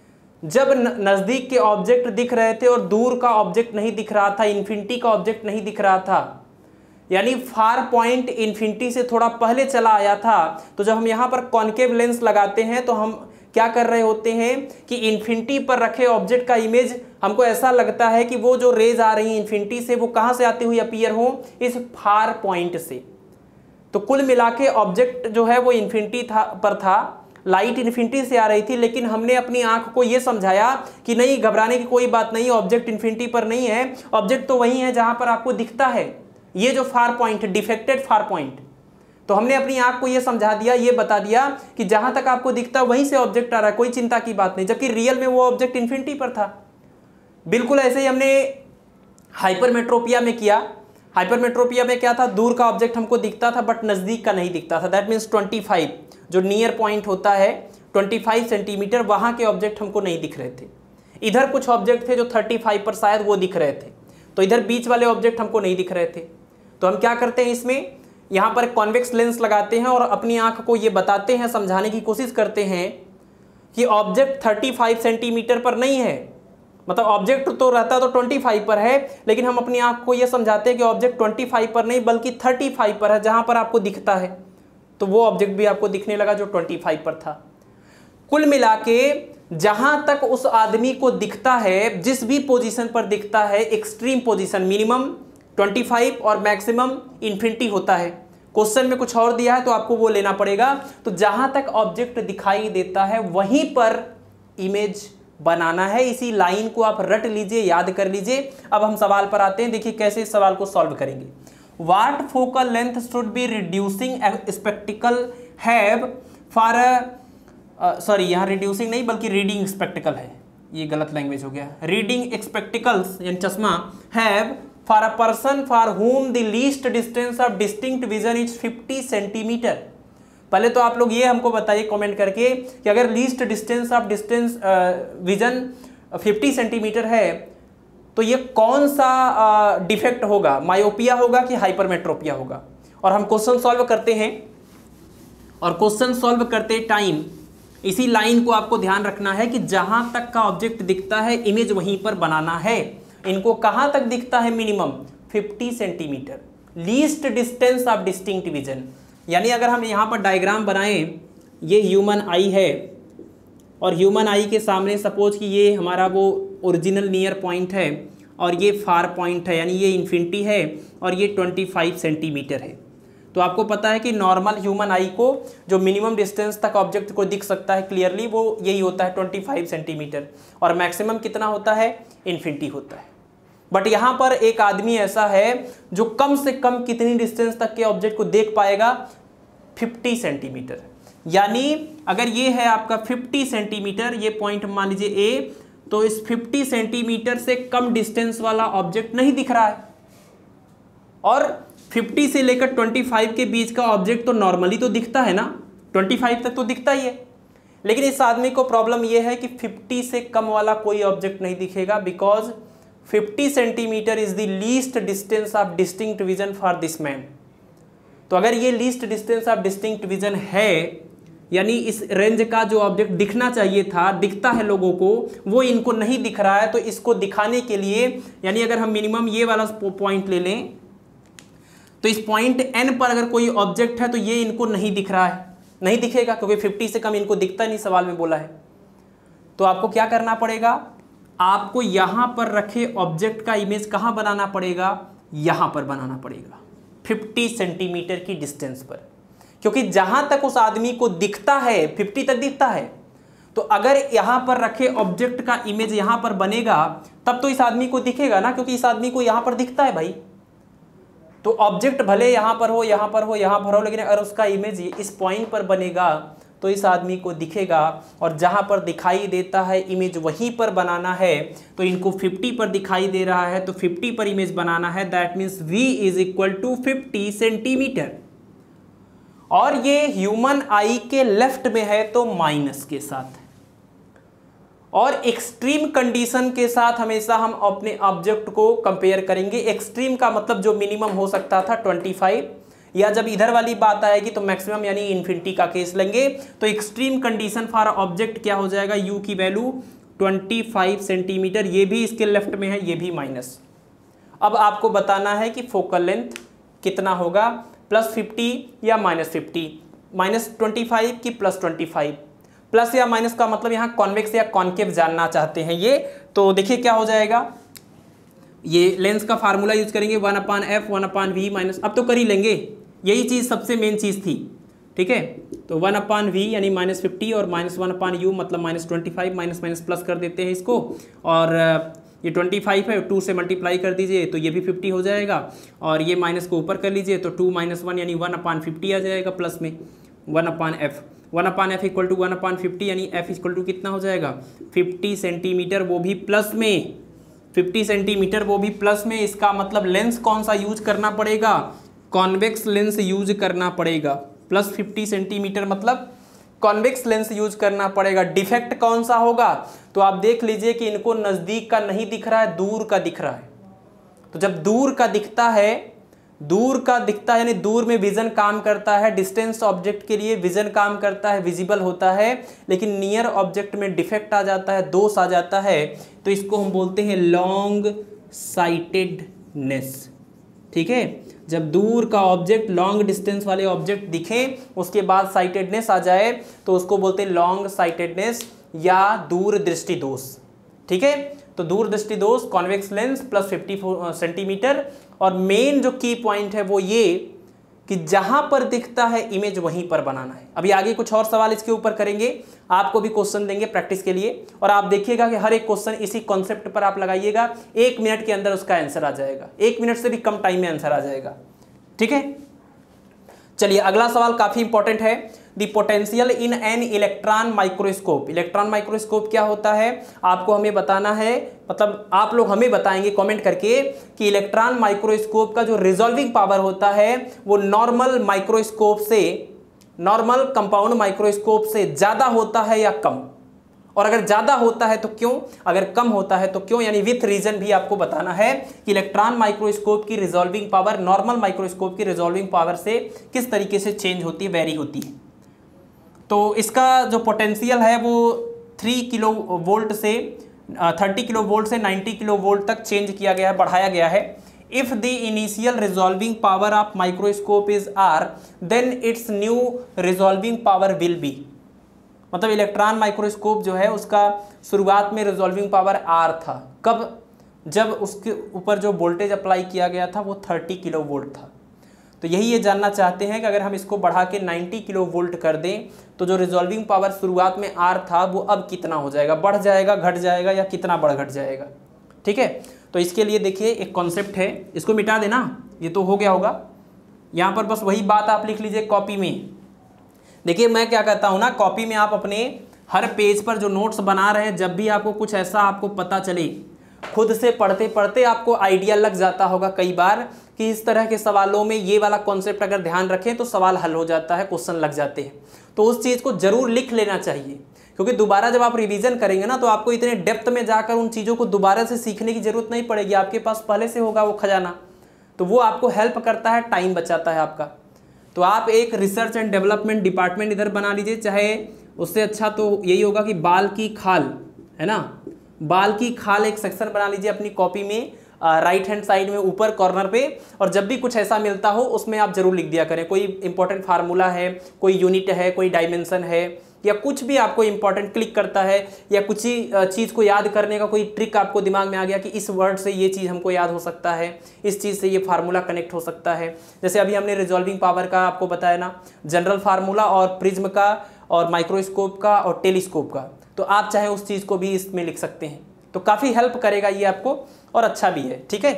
A: जब नज़दीक के ऑब्जेक्ट दिख रहे थे और दूर का ऑब्जेक्ट नहीं दिख रहा था, इन्फिनिटी का ऑब्जेक्ट नहीं दिख रहा था, यानी फार पॉइंट इन्फिनिटी से थोड़ा पहले चला आया था। तो जब हम यहाँ पर कॉन्केव लेंस लगाते हैं तो हम क्या कर रहे होते हैं कि इन्फिनिटी पर रखे ऑब्जेक्ट का इमेज हमको ऐसा लगता है कि वो जो रेज आ रही हैं इन्फिनिटी से वो कहाँ से आती हुई अपीयर हो, इस फार पॉइंट से। तो कुल मिला के ऑब्जेक्ट जो है वो इन्फिनिटी पर था, लाइट इन्फिनिटी से आ रही थी, लेकिन हमने अपनी आंख को ये समझाया कि नहीं, घबराने की कोई बात नहीं, ऑब्जेक्ट इन्फिनिटी पर नहीं है, ऑब्जेक्ट तो वही है जहां पर आपको दिखता है, ये जो फार पॉइंट है, डिफेक्टेड फार पॉइंट। तो हमने अपनी आंख को ये समझा दिया, ये बता दिया कि जहां तक आपको दिखता है वहीं से ऑब्जेक्ट आ रहा है, कोई चिंता की बात नहीं, जबकि रियल में वो ऑब्जेक्ट इन्फिनिटी पर था। बिल्कुल ऐसे ही हमने हाइपरमेट्रोपिया में किया। हाइपरमेट्रोपिया में क्या था, दूर का ऑब्जेक्ट हमको दिखता था बट नज़दीक का नहीं दिखता था। दैट मीन्स 25 जो नियर पॉइंट होता है 25 सेंटीमीटर, वहाँ के ऑब्जेक्ट हमको नहीं दिख रहे थे। इधर कुछ ऑब्जेक्ट थे जो 35 पर शायद वो दिख रहे थे, तो इधर बीच वाले ऑब्जेक्ट हमको नहीं दिख रहे थे। तो हम क्या करते हैं, इसमें यहाँ पर कॉन्वेक्स लेंस लगाते हैं और अपनी आँख को ये बताते हैं, समझाने की कोशिश करते हैं कि ऑब्जेक्ट 35 सेंटीमीटर पर नहीं है, मतलब ऑब्जेक्ट तो रहता तो 25 पर है, लेकिन हम अपनी आंख को यह समझाते हैं कि ऑब्जेक्ट 25 पर नहीं बल्कि 35 पर है, जहां पर आपको दिखता है। तो वो ऑब्जेक्ट भी आपको दिखने लगा जो 25 पर था। कुल मिला के जहां तक उस आदमी को दिखता है, जिस भी पोजीशन पर दिखता है, एक्सट्रीम पोजीशन मिनिमम 25 और मैक्सिमम इन्फिनिटी होता है। क्वेश्चन में कुछ और दिया है तो आपको वो लेना पड़ेगा। तो जहां तक ऑब्जेक्ट दिखाई देता है वहीं पर इमेज बनाना है। इसी लाइन को आप रट लीजिए, याद कर लीजिए। अब हम सवाल पर आते हैं, देखिए कैसे इस सवाल को सॉल्व करेंगे। What focal length should be reducing spectacle have for sorry, यहाँ रिड्यूसिंग नहीं बल्कि रीडिंग स्पेक्टिकल है, ये गलत लैंग्वेज हो गया। रीडिंग स्पेक्टिकल्स यानी चश्मा have for a person for whom the least distance of distinct vision is 50 centimetre. पहले तो आप लोग ये हमको बताइए कमेंट करके कि अगर least distance of vision 50 centimetre है तो ये कौन सा डिफेक्ट होगा, मायोपिया होगा कि हाइपरमेट्रोपिया होगा। और हम क्वेश्चन सॉल्व करते हैं, और क्वेश्चन सॉल्व करते टाइम इसी लाइन को आपको ध्यान रखना है कि जहां तक का ऑब्जेक्ट दिखता है इमेज वहीं पर बनाना है। इनको कहां तक दिखता है, minimum 50 centimetre, least distance of distinct vision. यानी अगर हम यहाँ पर डायग्राम बनाएं, ये ह्यूमन आई है और ह्यूमन आई के सामने सपोज कि ये हमारा वो ओरिजिनल नियर पॉइंट है और ये फार पॉइंट है, यानी ये इन्फिनिटी है और ये 25 सेंटीमीटर है। तो आपको पता है कि नॉर्मल ह्यूमन आई को जो मिनिमम डिस्टेंस तक ऑब्जेक्ट को दिख सकता है क्लियरली वो यही होता है 25 सेंटीमीटर, और मैक्सिमम कितना होता है, इन्फिनिटी होता है। बट यहाँ पर एक आदमी ऐसा है जो कम से कम कितनी डिस्टेंस तक के ऑब्जेक्ट को देख पाएगा, 50 सेंटीमीटर। यानी अगर ये है आपका 50 सेंटीमीटर, ये पॉइंट मान लीजिए ए, तो इस 50 सेंटीमीटर से कम डिस्टेंस वाला ऑब्जेक्ट नहीं दिख रहा है, और 50 से लेकर 25 के बीच का ऑब्जेक्ट तो नॉर्मली तो दिखता है ना, 25 तक तो दिखता ही है। लेकिन इस आदमी को प्रॉब्लम ये है कि 50 से कम वाला कोई ऑब्जेक्ट नहीं दिखेगा, because 50 centimetre is the least distance of distinct vision for this man. तो अगर ये least distance of distinct vision है, यानी इस रेंज का जो ऑब्जेक्ट दिखना चाहिए था, दिखता है लोगों को, वो इनको नहीं दिख रहा है। तो इसको दिखाने के लिए, यानी अगर हम मिनिमम ये वाला पॉइंट ले लें, तो इस पॉइंट एन पर अगर कोई ऑब्जेक्ट है तो ये इनको नहीं दिख रहा है, नहीं दिखेगा क्योंकि 50 से कम इनको दिखता नहीं, सवाल में बोला है। तो आपको क्या करना पड़ेगा, आपको यहां पर रखे ऑब्जेक्ट का इमेज कहां बनाना पड़ेगा, यहां पर बनाना पड़ेगा 50 सेंटीमीटर की डिस्टेंस पर, क्योंकि जहां तक उस आदमी को दिखता है 50 तक दिखता है। तो अगर यहां पर रखे ऑब्जेक्ट का इमेज यहां पर बनेगा तब तो इस आदमी को दिखेगा ना, क्योंकि इस आदमी को यहां पर दिखता है भाई। तो ऑब्जेक्ट भले यहां पर हो, यहां पर हो, यहां पर हो, लेकिन अगर उसका इमेज इस पॉइंट पर बनेगा तो इस आदमी को दिखेगा, और जहां पर दिखाई देता है इमेज वहीं पर बनाना है। तो इनको 50 पर दिखाई दे रहा है तो 50 पर इमेज बनाना है, that means v is equal to 50 centimetre. और ये ह्यूमन आई के लेफ्ट में है तो माइनस के साथ, और एक्सट्रीम कंडीशन के साथ हमेशा हम अपने ऑब्जेक्ट को कंपेयर करेंगे। एक्सट्रीम का मतलब जो मिनिमम हो सकता था 25, या जब इधर वाली बात आएगी तो मैक्सिमम यानी इन्फिनिटी का केस लेंगे। तो एक्सट्रीम कंडीशन फॉर ऑब्जेक्ट क्या हो जाएगा, u की वैल्यू 25 सेंटीमीटर, ये भी इसके लेफ्ट में है, ये भी माइनस। अब आपको बताना है कि फोकल लेंथ कितना होगा, +50 या -50, -25 की +25, प्लस या माइनस का मतलब यहाँ कॉन्वेक्स या कॉन्केव जानना चाहते हैं ये। तो देखिए क्या हो जाएगा, ये लेंस का फार्मूला यूज करेंगे 1/f 1/v माइनस, अब तो कर ही लेंगे, यही चीज़ सबसे मेन चीज़ थी, ठीक है। तो 1/v यानी -50 और -1/u मतलब -25, माइनस माइनस प्लस कर देते हैं इसको, और ये 25 है 2 से मल्टीप्लाई कर दीजिए तो ये भी 50 हो जाएगा, और ये माइनस को ऊपर कर लीजिए तो 2 - 1 यानी 1/50 आ जाएगा, प्लस में 1/f 1/f इक्वल टू 1/50 यानी f इक्वल टू कितना हो जाएगा 50 सेंटीमीटर, वो भी प्लस में 50 सेंटीमीटर, वो भी प्लस में। इसका मतलब लेंस कौन सा यूज करना पड़ेगा, कॉन्वेक्स लेंस यूज करना पड़ेगा, +50 सेंटीमीटर मतलब कॉन्वेक्स लेंस यूज करना पड़ेगा। डिफेक्ट कौन सा होगा, तो आप देख लीजिए कि इनको नज़दीक का नहीं दिख रहा है, दूर का दिख रहा है। तो जब दूर का दिखता है, यानी दूर में विजन काम करता है, डिस्टेंस ऑब्जेक्ट के लिए विजन काम करता है, विजिबल होता है, लेकिन नियर ऑब्जेक्ट में डिफेक्ट आ जाता है, दोष आ जाता है, तो इसको हम बोलते हैं लॉन्ग साइटेडनेस, ठीक है। जब दूर का ऑब्जेक्ट, लॉन्ग डिस्टेंस वाले ऑब्जेक्ट दिखे उसके बाद साइटेडनेस आ जाए तो उसको बोलते हैं लॉन्ग साइटेडनेस या दूर दृष्टि दोष, ठीक है। तो दूर दृष्टि दोष कॉन्वेक्स लेंस +50 सेंटीमीटर, और मेन जो की पॉइंट है वो ये कि जहां पर दिखता है इमेज वहीं पर बनाना है। अभी आगे कुछ और सवाल इसके ऊपर करेंगे, आपको भी क्वेश्चन देंगे प्रैक्टिस के लिए, और आप देखिएगा कि हर एक क्वेश्चन इसी कॉन्सेप्ट पर आप लगाइएगा, 1 मिनट के अंदर उसका आंसर आ जाएगा, 1 मिनट से भी कम टाइम में आंसर आ जाएगा, ठीक है। चलिए अगला सवाल काफी इंपॉर्टेंट है, the potential in an electron microscope. Electron microscope क्या होता है, आपको हमें बताना है, मतलब आप लोग हमें बताएंगे कमेंट करके कि इलेक्ट्रॉन माइक्रोस्कोप का जो रिजॉल्विंग पावर होता है वो नॉर्मल माइक्रोस्कोप से, नॉर्मल कंपाउंड माइक्रोस्कोप से ज़्यादा होता है या कम, और अगर ज़्यादा होता है तो क्यों, अगर कम होता है तो क्यों, यानी विथ रीजन भी आपको बताना है कि इलेक्ट्रॉन माइक्रोस्कोप की रिजॉल्विंग पावर नॉर्मल माइक्रोस्कोप की रिजॉल्विंग पावर से किस तरीके से चेंज होती है, वेरी होती है। तो इसका जो पोटेंशियल है वो 3 किलो वोल्ट से 30 किलो वोल्ट से 90 किलो वोल्ट तक चेंज किया गया है, बढ़ाया गया है। If the initial resolving power of microscope is R, then its new resolving power will be, मतलब इलेक्ट्रॉन माइक्रोस्कोप जो है उसका शुरुआत में रिजॉल्विंग पावर R था, कब, जब उसके ऊपर जो वोल्टेज अप्लाई किया गया था वो 30 किलो वोल्ट था। तो यही ये जानना चाहते हैं कि अगर हम इसको बढ़ा के 90 किलो वोल्ट कर दें तो जो रिजॉल्विंग पावर शुरुआत में R था वो अब कितना हो जाएगा, बढ़ जाएगा, घट जाएगा, या कितना बढ़ घट जाएगा, ठीक है। तो इसके लिए देखिए एक कॉन्सेप्ट है, इसको मिटा देना, ये तो हो गया होगा, यहाँ पर बस वही बात आप लिख लीजिए कॉपी में। देखिए मैं क्या कहता हूँ ना, कॉपी में आप अपने हर पेज पर जो नोट्स बना रहे हैं, जब भी आपको कुछ ऐसा आपको पता चले, खुद से पढ़ते पढ़ते आपको आइडिया लग जाता होगा कई बार कि इस तरह के सवालों में ये वाला कॉन्सेप्ट अगर ध्यान रखें तो सवाल हल हो जाता है, क्वेश्चन लग जाते हैं। तो उस चीज़ को जरूर लिख लेना चाहिए, क्योंकि दोबारा जब आप रिवीजन करेंगे ना तो आपको इतने डेप्थ में जाकर उन चीज़ों को दोबारा से सीखने की जरूरत नहीं पड़ेगी, आपके पास पहले से होगा वो खजाना। तो वो आपको हेल्प करता है, टाइम बचाता है आपका। तो आप एक रिसर्च एंड डेवलपमेंट डिपार्टमेंट इधर बना लीजिए, चाहे उससे अच्छा तो यही होगा कि बाल की खाल है ना, बाल की खाल एक सेक्शन बना लीजिए अपनी कॉपी में, राइट हैंड साइड में ऊपर कॉर्नर पे, और जब भी कुछ ऐसा मिलता हो उसमें आप जरूर लिख दिया करें। कोई इंपॉर्टेंट फार्मूला है, कोई यूनिट है, कोई डायमेंशन है, या कुछ भी आपको इंपॉर्टेंट क्लिक करता है, या कुछ ही चीज़ को याद करने का कोई ट्रिक आपको दिमाग में आ गया कि इस वर्ड से ये चीज़ हमको याद हो सकता है, इस चीज़ से ये फार्मूला कनेक्ट हो सकता है। जैसे अभी हमने रिजॉल्विंग पावर का आपको बताया ना, जनरल फार्मूला और प्रिज्म का और माइक्रोस्कोप का और टेलीस्कोप का, तो आप चाहे उस चीज़ को भी इसमें लिख सकते हैं, तो काफ़ी हेल्प करेगा ये आपको, और अच्छा भी है, ठीक है।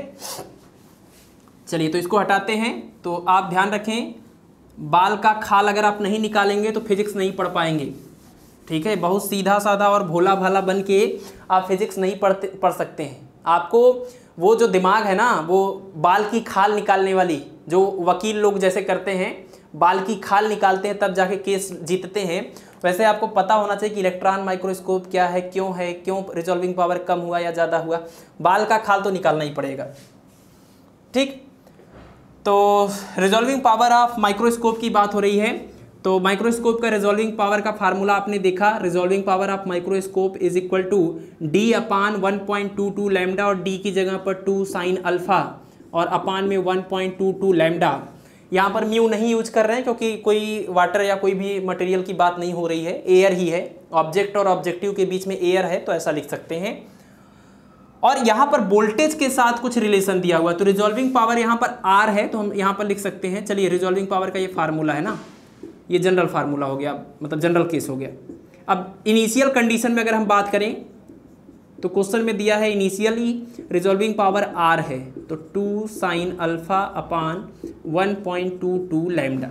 A: चलिए तो इसको हटाते हैं। तो आप ध्यान रखें, बाल का खाल अगर आप नहीं निकालेंगे तो फिजिक्स नहीं पढ़ पाएंगे, ठीक है। बहुत सीधा साधा और भोला भाला बन के आप फिजिक्स नहीं पढ़ सकते हैं। आपको वो जो दिमाग है ना, वो बाल की खाल निकालने वाली, जो वकील लोग जैसे करते हैं, बाल की खाल निकालते हैं तब जाके केस जीतते हैं, वैसे आपको पता होना चाहिए कि इलेक्ट्रॉन माइक्रोस्कोप क्या है, क्यों रिजॉल्विंग पावर कम हुआ या ज़्यादा हुआ। बाल का खाल तो निकालना ही पड़ेगा, ठीक। तो रिजॉल्विंग पावर ऑफ माइक्रोस्कोप की बात हो रही है। तो माइक्रोस्कोप का रिजॉल्विंग पावर का फार्मूला आपने देखा, resolving power of microscope is equal to D upon 1.22 lambda, और डी की जगह पर 2 साइन अल्फा और अपान में 1.22 लैम्डा। यहाँ पर म्यू नहीं यूज कर रहे हैं क्योंकि कोई वाटर या कोई भी मटेरियल की बात नहीं हो रही है, एयर ही है, ऑब्जेक्ट और ऑब्जेक्टिव के बीच में एयर है, तो ऐसा लिख सकते हैं। और यहाँ पर वोल्टेज के साथ कुछ रिलेशन दिया हुआ है, तो रिजॉल्विंग पावर यहाँ पर आर है, तो हम यहाँ पर लिख सकते हैं। चलिए, रिजॉल्विंग पावर का ये फार्मूला है ना, ये जनरल फार्मूला हो गया, मतलब जनरल केस हो गया। अब इनिशियल कंडीशन में अगर हम बात करें तो क्वेश्चन में दिया है इनिशियली रिजॉल्विंग पावर आर है, तो 2 साइन अल्फा अपान 1.22 लैम्डा।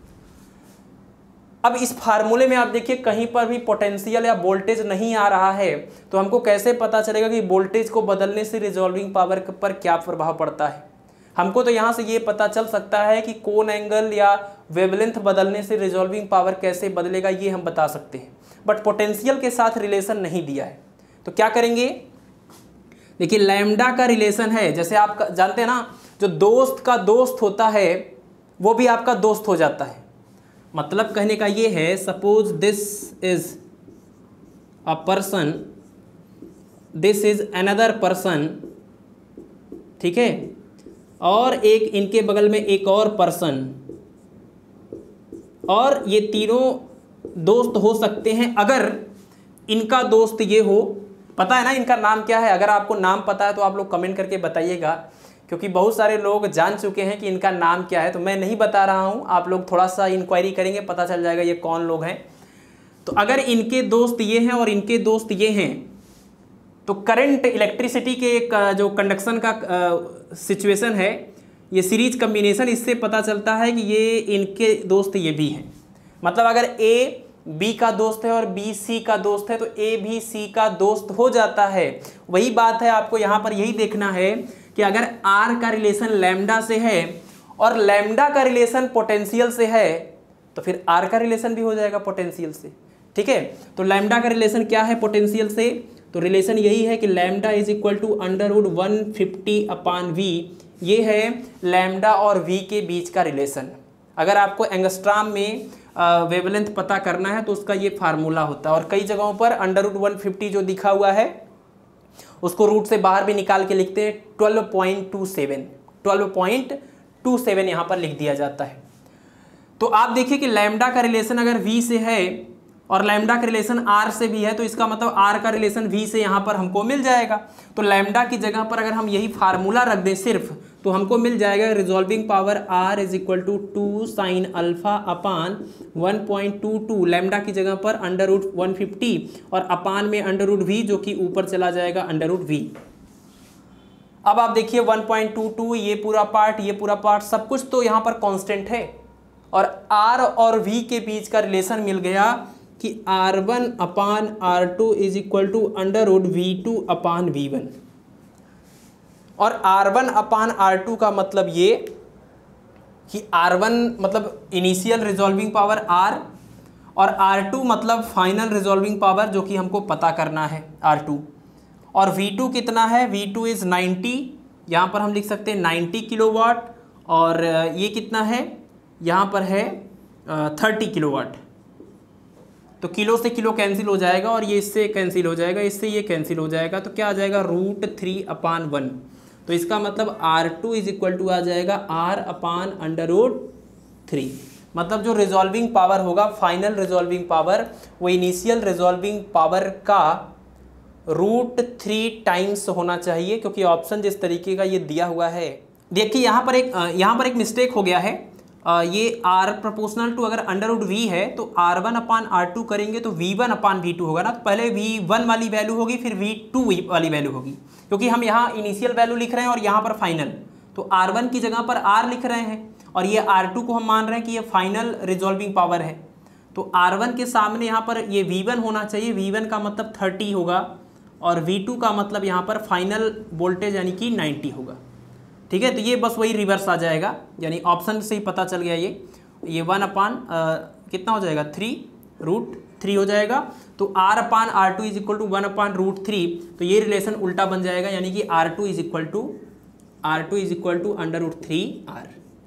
A: अब इस फार्मूले में आप देखिए कहीं पर भी पोटेंशियल या वोल्टेज नहीं आ रहा है, तो हमको कैसे पता चलेगा कि वोल्टेज को बदलने से रिजॉल्विंग पावर पर क्या प्रभाव पड़ता है। हमको तो यहाँ से ये पता चल सकता है कि कोन एंगल या वेवलेंथ बदलने से रिजॉल्विंग पावर कैसे बदलेगा, ये हम बता सकते हैं, बट पोटेंशियल के साथ रिलेशन नहीं दिया है। तो क्या करेंगे, देखिए लैम्डा का रिलेशन है, जैसे आप जानते हैं ना, जो दोस्त का दोस्त होता है वो भी आपका दोस्त हो जाता है। मतलब कहने का ये है, suppose this is a person, this is another person, ठीक है, और एक इनके बगल में एक और पर्सन, और ये तीनों दोस्त हो सकते हैं अगर इनका दोस्त ये हो। पता है ना इनका नाम क्या है? अगर आपको नाम पता है तो आप लोग कमेंट करके बताइएगा, क्योंकि बहुत सारे लोग जान चुके हैं कि इनका नाम क्या है, तो मैं नहीं बता रहा हूँ, आप लोग थोड़ा सा इंक्वायरी करेंगे, पता चल जाएगा ये कौन लोग हैं। तो अगर इनके दोस्त ये हैं और इनके दोस्त ये हैं, तो करंट इलेक्ट्रिसिटी के जो कंडक्शन का सिचुएशन है, ये सीरीज कम्बिनेशन, इससे पता चलता है कि ये इनके दोस्त ये भी हैं। मतलब अगर ए बी का दोस्त है और बी सी का दोस्त है, तो ए भी सी का दोस्त हो जाता है। वही बात है, आपको यहाँ पर यही देखना है कि अगर आर का रिलेशन लैम्डा से है और लैम्डा का रिलेशन पोटेंशियल से है, तो फिर आर का रिलेशन भी हो जाएगा पोटेंशियल से। ठीक है, तो लैम्डा का रिलेशन क्या है पोटेंशियल से? तो रिलेशन यही है कि lambda is equal to under root 150 upon V. ये है लैम्डा और वी के बीच का रिलेशन। अगर आपको एंगस्ट्राम में वेवलेंथ पता करना है तो उसका ये फार्मूला होता है, और कई जगहों पर अंडर रूट 150 जो दिखा हुआ है उसको रूट से बाहर भी निकाल के लिखते हैं 12.27 यहाँ पर लिख दिया जाता है। तो आप देखिए कि लैम्डा का रिलेशन अगर v से है और लैम्डा का रिलेशन r से भी है, तो इसका मतलब r का रिलेशन v से यहाँ पर हमको मिल जाएगा। तो लैम्डा की जगह पर अगर हम यही फार्मूला रख दें सिर्फ, तो हमको मिल जाएगा resolving power r is equal to 2 sine alpha upon 1.22, lambda की जगह पर अंडर रूट 150 और अपान में अंडर रूट v, जो कि ऊपर चला जाएगा अंडर रूट v। अब आप देखिए 1.22, ये पूरा पार्ट सब कुछ तो यहाँ पर कांस्टेंट है, और r और v के बीच का रिलेशन मिल गया कि R1 upon R2 is equal to under root V2 upon V1। और R1 अपान R2 का मतलब ये कि R1 मतलब इनिशियल रिजॉल्विंग पावर R, और R2 मतलब फाइनल रिजॉल्विंग पावर, जो कि हमको पता करना है R2। और V2 कितना है? V2 इज़ 90, यहाँ पर हम लिख सकते हैं 90 किलोवाट, और ये कितना है? यहाँ पर है 30 किलोवाट। तो किलो से किलो कैंसिल हो जाएगा, और ये इससे कैंसिल हो जाएगा, इससे ये कैंसिल हो जाएगा, तो क्या आ जाएगा? Root 3 upon 1। तो इसका मतलब R2 इज इक्वल टू आ जाएगा R अपान अंडर रूट 3। मतलब जो रिजॉल्विंग पावर होगा, फाइनल रिजॉल्विंग पावर, वो इनिशियल रिजॉल्विंग पावर का रूट 3 टाइम्स होना चाहिए, क्योंकि ऑप्शन जिस तरीके का ये दिया हुआ है। देखिए यहाँ पर एक मिस्टेक हो गया है। ये R प्रोपोर्शनल टू अगर अंडर रूट V है, तो R1 अपान R2 करेंगे तो V1 अपान V2 होगा ना। तो पहले V1 वाली वैल्यू होगी, फिर V2 वाली वैल्यू होगी, क्योंकि हम यहाँ इनिशियल वैल्यू लिख रहे हैं और यहाँ पर फाइनल। तो R1 की जगह पर R लिख रहे हैं, और ये R2 को हम मान रहे हैं कि ये फाइनल रिजॉल्विंग पावर है। तो R1 के सामने यहाँ पर ये V1 होना चाहिए, V1 का मतलब 30 होगा, और V2 का मतलब यहाँ पर फाइनल वोल्टेज यानी कि 90 होगा। ठीक है, तो ये बस वही रिवर्स आ जाएगा, यानी ऑप्शन से ही पता चल गया। ये 1 अपान कितना हो जाएगा? 3 रूट 3 हो जाएगा। तो R upon R2 is equal to 1 upon root 3, तो ये रिलेशन उल्टा बन जाएगा, यानी कि R2 is equal to under root 3 R।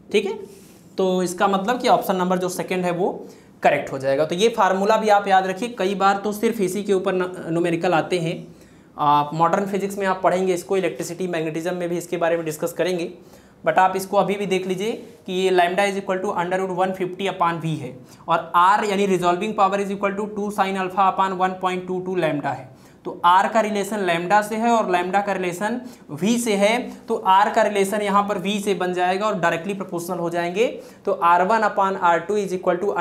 A: ठीक है, तो इसका मतलब कि ऑप्शन नंबर जो सेकंड है वो करेक्ट हो जाएगा। तो ये फार्मूला भी आप याद रखिए, कई बार तो सिर्फ इसी के ऊपर न्यूमेरिकल आते हैं। आप मॉडर्न फिजिक्स में आप पढ़ेंगे इसको, इलेक्ट्रिसिटी मैग्नेटिज्म में भी इसके बारे में डिस्कस करेंगे, बट आप इसको अभी भी देख लीजिए कि ये lambda is equal to √150/v है, और r यानी resolving power is equal to 2 sin alpha upon 1.22 lambda है। तो r का रिलेशन लैम्डा से है और लैम्डा का रिलेशन v से है, तो r का रिलेशन यहाँ पर v से बन जाएगा और डायरेक्टली प्रोपोर्शनल हो जाएंगे। तो r1/r2 is equal to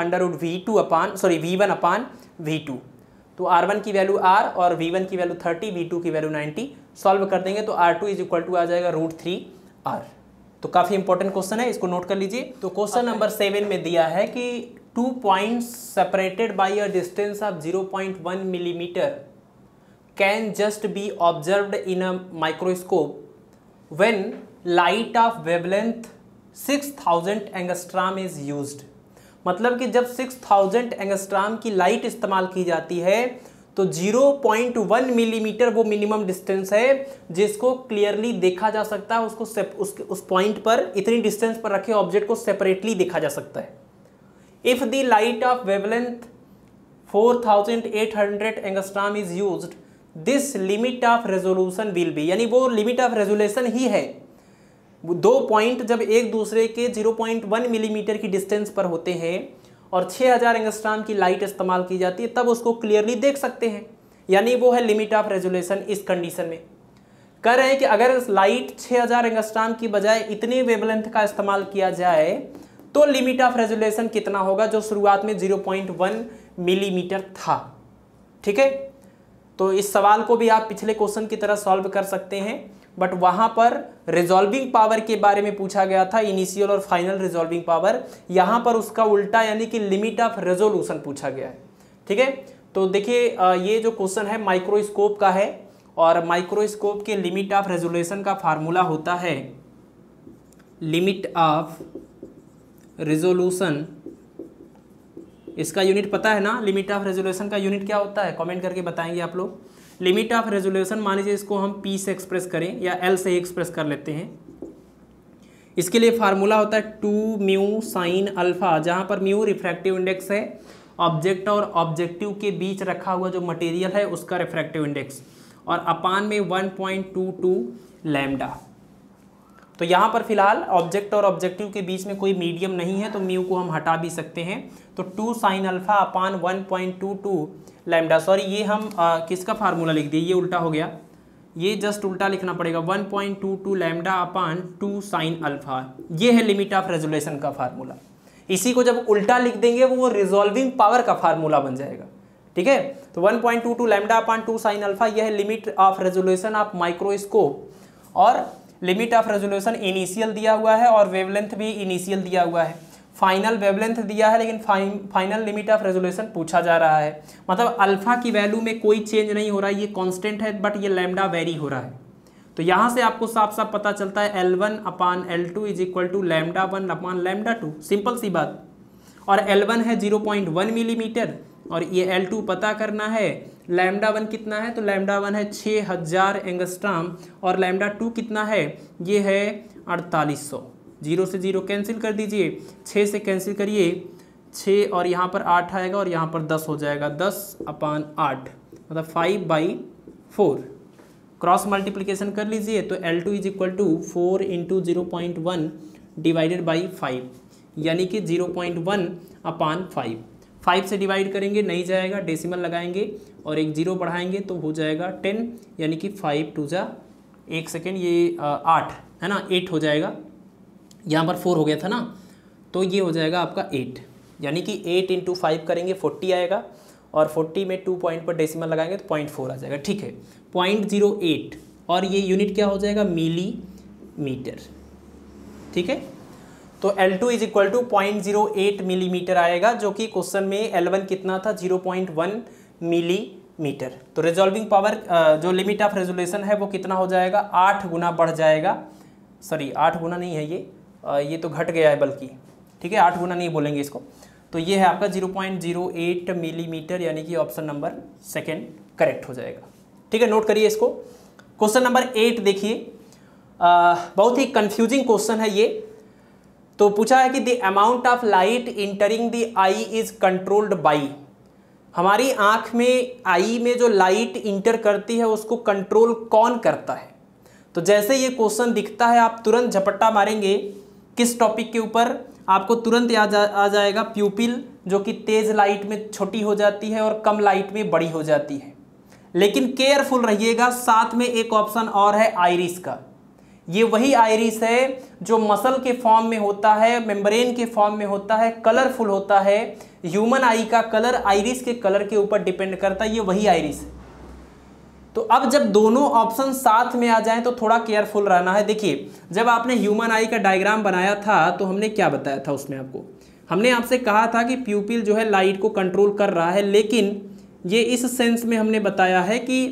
A: v1/v2। तो r1 की वैल्यू r और v1 की वैल्यू 30, v2 की वैल्यू 90, सॉल्व कर देंगे तो r2 इज इक्वल टू आ जाएगा √3r। तो काफ़ी इंपॉर्टेंट क्वेश्चन है, इसको नोट कर लीजिए। तो क्वेश्चन नंबर 7 में दिया है कि 2 points separated by a distance of 0.1 millimetre can just be observed in a microscope when light of wavelength 6000 angstrom is used। मतलब कि जब 6000 एंगस्ट्राम की लाइट इस्तेमाल की जाती है तो 0.1 मिलीमीटर वो मिनिमम डिस्टेंस है जिसको क्लियरली देखा जा सकता है। उसको उस पॉइंट पर इतनी डिस्टेंस पर रखे ऑब्जेक्ट को सेपरेटली देखा जा सकता है। If the light of wavelength 4800 angstrom is used, this limit of resolution will be, यानी वो लिमिट ऑफ रेजोल्यूशन ही है। दो पॉइंट जब एक दूसरे के 0.1 मिलीमीटर की डिस्टेंस पर होते हैं और 6000 एंगस्ट्राम की लाइट इस्तेमाल की जाती है तब उसको क्लियरली देख सकते हैं, यानी वो है लिमिट ऑफ रेजोल्यूशन। इस कंडीशन में कह रहे हैं कि अगर लाइट 6000 एंगस्ट्राम की बजाय इतने वेवलेंथ का इस्तेमाल किया जाए तो लिमिट ऑफ रेजोल्यूशन कितना होगा, जो शुरुआत में 0.1 मिलीमीटर था। ठीक है, तो इस सवाल को भी आप पिछले क्वेश्चन की तरह सॉल्व कर सकते हैं, बट वहां पर रिजॉल्विंग पावर के बारे में पूछा गया था, इनिशियल और फाइनल रिजॉल्विंग पावर। यहां पर उसका उल्टा यानी कि लिमिट ऑफ रेजोल्यूशन पूछा गया है। ठीक है, तो देखिए ये जो क्वेश्चन है माइक्रोस्कोप का है और माइक्रोस्कोप के लिमिट ऑफ रेजोल्यूशन का फार्मूला होता है लिमिट ऑफ रेजोल्यूशन। इसका यूनिट पता है ना, लिमिट ऑफ रेजोल्यूशन का यूनिट क्या होता है, कमेंट करके बताएंगे आप लोग। लिमिट ऑफ रेजोल्यूशन मान लीजिए इसको हम P से एक्सप्रेस करें या L से एक्सप्रेस कर लेते हैं। इसके लिए फार्मूला होता है 2 म्यू साइन अल्फा, जहाँ पर म्यू रिफ्रैक्टिव इंडेक्स है, ऑब्जेक्ट और ऑब्जेक्टिव के बीच रखा हुआ जो मटेरियल है उसका रिफ्रैक्टिव इंडेक्स, और अपान में 1.22 लैम्डा। तो यहाँ पर फिलहाल ऑब्जेक्ट और ऑब्जेक्टिव के बीच में कोई मीडियम नहीं है तो म्यू को हम हटा भी सकते हैं। तो 2 sine alpha upon 1.22 lambda, sorry ये हम किसका फार्मूला लिख दिए, ये उल्टा हो गया, ये जस्ट उल्टा लिखना पड़ेगा, 1.22 लैम्डा अपान 2 साइन अल्फा। ये है लिमिट ऑफ रेजोल्यूशन का फार्मूला। इसी को जब उल्टा लिख देंगे वो रिजॉल्विंग पावर का फार्मूला बन जाएगा। ठीक है, तो 1.22 लैम्डा अपान 2 साइन अल्फा यह है limit of resolution of microscope, और लिमिट ऑफ रेजोल्यूशन इनिशियल दिया हुआ है और वेवलेंथ भी इनिशियल दिया हुआ है। फाइनल वेवलेंथ दिया है लेकिन फाइनल लिमिट ऑफ रेजोल्यूशन पूछा जा रहा है। मतलब अल्फा की वैल्यू में कोई चेंज नहीं हो रहा है, ये कांस्टेंट है, बट ये लैम्डा वेरी हो रहा है। तो यहाँ से आपको साफ साफ पता चलता है L1 upon L2 is equal to lambda 1 upon lambda 2, simple सी बात। और L1 है 0.1 मिलीमीटर और ये L2 पता करना है। लैम्डा 1 कितना है, तो लैम्डा 1 है 6000 एंगस्ट्राम और लैम्डा 2 कितना है, ये है 4800। 0 से 0 कैंसिल कर दीजिए, 6 से कैंसिल करिए, 6 और यहाँ पर 8 आएगा और यहाँ पर 10 हो जाएगा, 10 अपान 8 मतलब 5/4। क्रॉस मल्टीप्लिकेशन कर लीजिए तो L2 is equal to 4 into 0.1 divided by 5, यानी कि 0.1 अपान 5। 5 से डिवाइड करेंगे नहीं जाएगा, डेसिमल लगाएंगे और एक 0 बढ़ाएंगे तो हो जाएगा 10, यानी कि 5 2 जा 1 सेकेंड, ये 8 है ना, 8 हो जाएगा। यहाँ पर 4 हो गया था ना, तो ये हो जाएगा आपका 8, यानी कि 8 इंटू 5 करेंगे 40 आएगा और 40 में 2 पॉइंट पर डेसिमल लगाएंगे तो 0.4 आ जाएगा। ठीक है, 0.08 और ये यूनिट क्या हो जाएगा, मिलीमीटर। ठीक है, तो L2 is equal to 0.08 millimetre आएगा, जो कि क्वेश्चन में L1 कितना था, 0.1 मिलीमीटर। तो रिजॉल्विंग पावर जो लिमिट ऑफ रेजोल्यूशन है वो कितना हो जाएगा, 8 गुना बढ़ जाएगा। सॉरी 8 गुना नहीं है, ये तो घट गया है बल्कि। ठीक है, 8 गुना नहीं बोलेंगे इसको। तो ये है आपका 0.08 मिलीमीटर, यानी कि ऑप्शन नंबर सेकेंड करेक्ट हो जाएगा। ठीक है, नोट करिए इसको। क्वेश्चन नंबर 8 देखिए, बहुत ही कंफ्यूजिंग क्वेश्चन है ये। तो पूछा है कि the amount of light entering the eye is controlled by, हमारी आंख में आई में जो लाइट इंटर करती है उसको कंट्रोल कौन करता है। तो जैसे ये क्वेश्चन दिखता है आप तुरंत झपट्टा मारेंगे किस टॉपिक के ऊपर, आपको तुरंत याद आ जाएगा प्यूपिल, जो कि तेज लाइट में छोटी हो जाती है और कम लाइट में बड़ी हो जाती है। लेकिन केयरफुल रहिएगा, साथ में एक ऑप्शन और है आइरिस का। ये वही आइरिस है जो मसल के फॉर्म में होता है, मेम्ब्रेन के फॉर्म में होता है, कलरफुल होता है। ह्यूमन आई का कलर आइरिस के कलर के ऊपर डिपेंड करता है, ये वही आइरिस है। तो अब जब दोनों ऑप्शन साथ में आ जाएं तो थोड़ा केयरफुल रहना है। देखिए जब आपने ह्यूमन आई का डायग्राम बनाया था तो हमने क्या बताया था उसमें, आपको हमने आपसे कहा था कि प्यूपिल जो है लाइट को कंट्रोल कर रहा है, लेकिन ये इस सेंस में हमने बताया है कि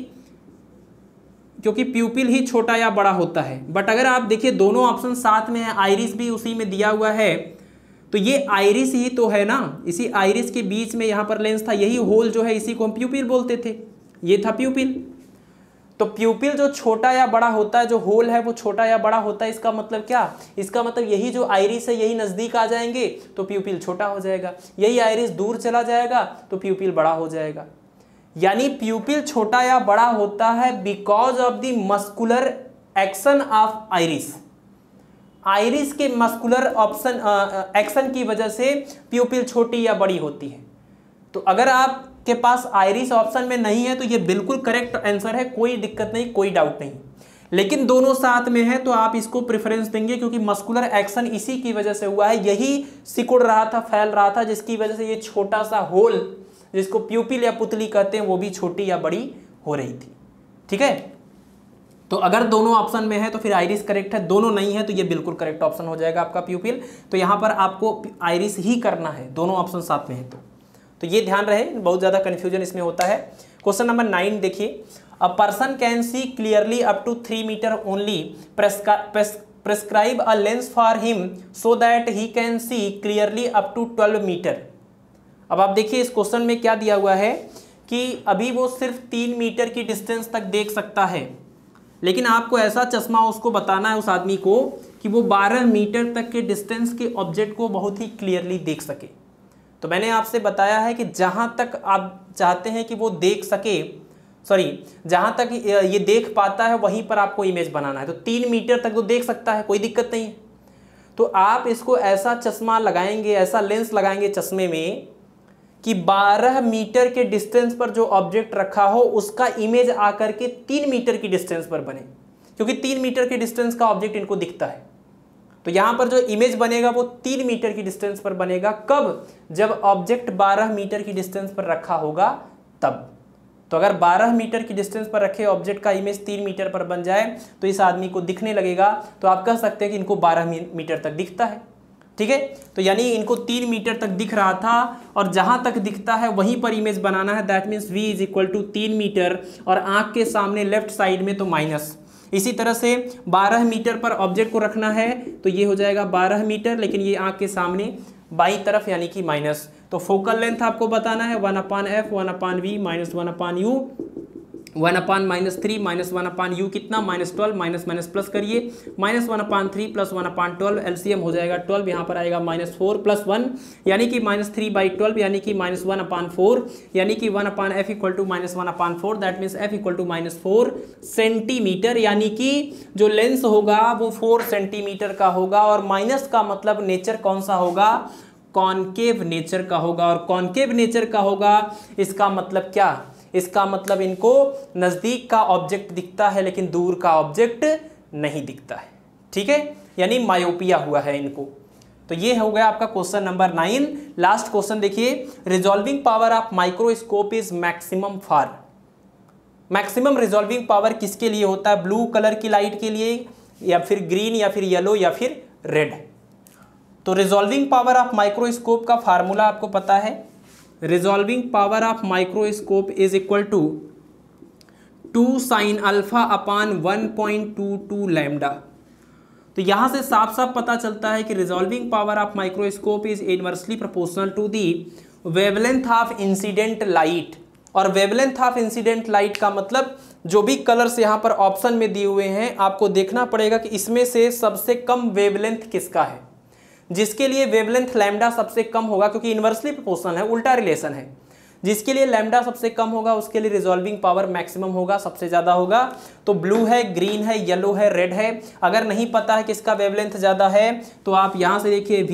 A: क्योंकि प्यूपिल ही छोटा या बड़ा होता है। बट अगर आप देखिए दोनों ऑप्शन साथ में है, आइरिस भी उसी में दिया हुआ है, तो ये आइरिस ही तो है ना, इसी आइरिस के बीच में यहाँ पर लेंस था, यही होल जो है इसी को हम प्यूपिल बोलते थे, ये था प्यूपिल। तो प्यूपिल जो छोटा या बड़ा होता है, जो होल है वो छोटा या बड़ा होता है, इसका मतलब क्या, इसका मतलब यही जो आइरिस है यही नज़दीक आ जाएंगे तो प्यूपिल छोटा हो जाएगा, यही आइरिस दूर चला जाएगा तो प्यूपिल बड़ा हो जाएगा। यानी प्यूपिल छोटा या बड़ा होता है because of the muscular action of iris, iris के मस्कुलर ऑप्शन एक्शन की वजह से प्यूपिल छोटी या बड़ी होती है। तो अगर आपके पास आइरिस ऑप्शन में नहीं है तो ये बिल्कुल करेक्ट आंसर है, कोई दिक्कत नहीं, कोई डाउट नहीं। लेकिन दोनों साथ में है तो आप इसको प्रेफरेंस देंगे क्योंकि मस्कुलर एक्शन इसी की वजह से हुआ है, यही सिकुड़ रहा था, फैल रहा था, जिसकी वजह से ये छोटा सा होल जिसको प्यूपिल या पुतली कहते हैं वो भी छोटी या बड़ी हो रही थी। ठीक है, तो अगर दोनों ऑप्शन में है तो फिर आइरिस करेक्ट है, दोनों नहीं है तो ये बिल्कुल करेक्ट ऑप्शन हो जाएगा आपका प्यूपिल। तो यहाँ पर आपको आइरिस ही करना है, दोनों ऑप्शन साथ में है तो ये ध्यान रहे, बहुत ज़्यादा कन्फ्यूजन इसमें होता है। क्वेश्चन नंबर 9 देखिए, a person can see clearly up to 3 metre only, prescribe a lens for him so that he can see clearly up to 12 metre. अब आप देखिए इस क्वेश्चन में क्या दिया हुआ है कि अभी वो सिर्फ 3 मीटर की डिस्टेंस तक देख सकता है, लेकिन आपको ऐसा चश्मा उसको बताना है उस आदमी को कि वो 12 मीटर तक के डिस्टेंस के ऑब्जेक्ट को बहुत ही क्लियरली देख सके। तो मैंने आपसे बताया है कि जहाँ तक आप चाहते हैं कि वो देख सके, जहाँ तक ये देख पाता है वहीं पर आपको इमेज बनाना है। तो 3 मीटर तक तो देख सकता है, कोई दिक्कत नहीं है। तो आप इसको ऐसा चश्मा लगाएंगे, ऐसा लेंस लगाएंगे चश्मे में कि 12 मीटर के डिस्टेंस पर जो ऑब्जेक्ट रखा हो उसका इमेज आकर के 3 मीटर की डिस्टेंस पर बने, क्योंकि 3 मीटर के डिस्टेंस का ऑब्जेक्ट इनको दिखता है। तो यहाँ पर जो इमेज बनेगा वो 3 मीटर की डिस्टेंस पर बनेगा। कब? जब ऑब्जेक्ट 12 मीटर की डिस्टेंस पर रखा होगा तब। तो अगर 12 मीटर की डिस्टेंस पर रखे ऑब्जेक्ट का इमेज 3 मीटर पर बन जाए तो इस आदमी को दिखने लगेगा। तो आप कह सकते हैं कि इनको 12 मीटर तक दिखता है। ठीक है, तो यानी इनको 3 मीटर तक दिख रहा था और जहां तक दिखता है वहीं पर इमेज बनाना है। That means v is equal to 3 metre और आंख के सामने लेफ्ट साइड में तो माइनस। इसी तरह से 12 मीटर पर ऑब्जेक्ट को रखना है तो ये हो जाएगा 12 मीटर, लेकिन ये आंख के सामने बाईं तरफ यानी कि माइनस। तो फोकल लेंथ आपको बताना है 1/f 1/v minus 1/u 1/-3 minus 1/u कितना -12 माइनस माइनस प्लस करिए -1/3 प्लस 1/12 एलसीएम हो जाएगा 12। यहाँ पर आएगा -4 + 1 यानी कि -3/12 यानी कि -1/4 यानी कि 1/f equal to -1/4। That means f equal to -4 centimetre, यानी कि जो लेंस होगा वो 4 सेंटीमीटर का होगा। और माइनस का मतलब नेचर कौन सा होगा? कॉनकेव नेचर का होगा। और कॉनकेव नेचर का होगा इसका मतलब क्या? इसका मतलब इनको नज़दीक का ऑब्जेक्ट दिखता है लेकिन दूर का ऑब्जेक्ट नहीं दिखता है। ठीक है, यानी मायोपिया हुआ है इनको। तो ये हो गया आपका क्वेश्चन नंबर 9। लास्ट क्वेश्चन देखिए, resolving power of microscope is maximum for. Maximum resolving power किसके लिए होता है? ब्लू कलर की लाइट के लिए, या फिर ग्रीन, या फिर येलो, या फिर रेड। तो रिजॉल्विंग पावर ऑफ माइक्रोस्कोप का फार्मूला आपको पता है। Resolving power of microscope is equal to 2 sin α upon 1.22 lambda. तो यहां से साफ साफ पता चलता है कि resolving power of microscope is inversely proportional to the wavelength of incident light. और वेवलेंथ ऑफ इंसिडेंट लाइट का मतलब जो भी कलर्स यहाँ पर ऑप्शन में दिए हुए हैं आपको देखना पड़ेगा कि इसमें से सबसे कम वेवलेंथ किसका है। जिसके लिए वेवलेंथ लैम्डा सबसे कम होगा, क्योंकि इन्वर्सली प्रोपोर्शनल है, उल्टा रिलेशन है, जिसके लिए लैम्डा सबसे कम होगा उसके लिए रिजॉल्विंग पावर मैक्सिमम होगा, सबसे ज़्यादा होगा। तो ब्लू है, ग्रीन है, येलो है, रेड है। अगर नहीं पता है किसका वेवलेंथ ज़्यादा है तो आप यहाँ से देखिए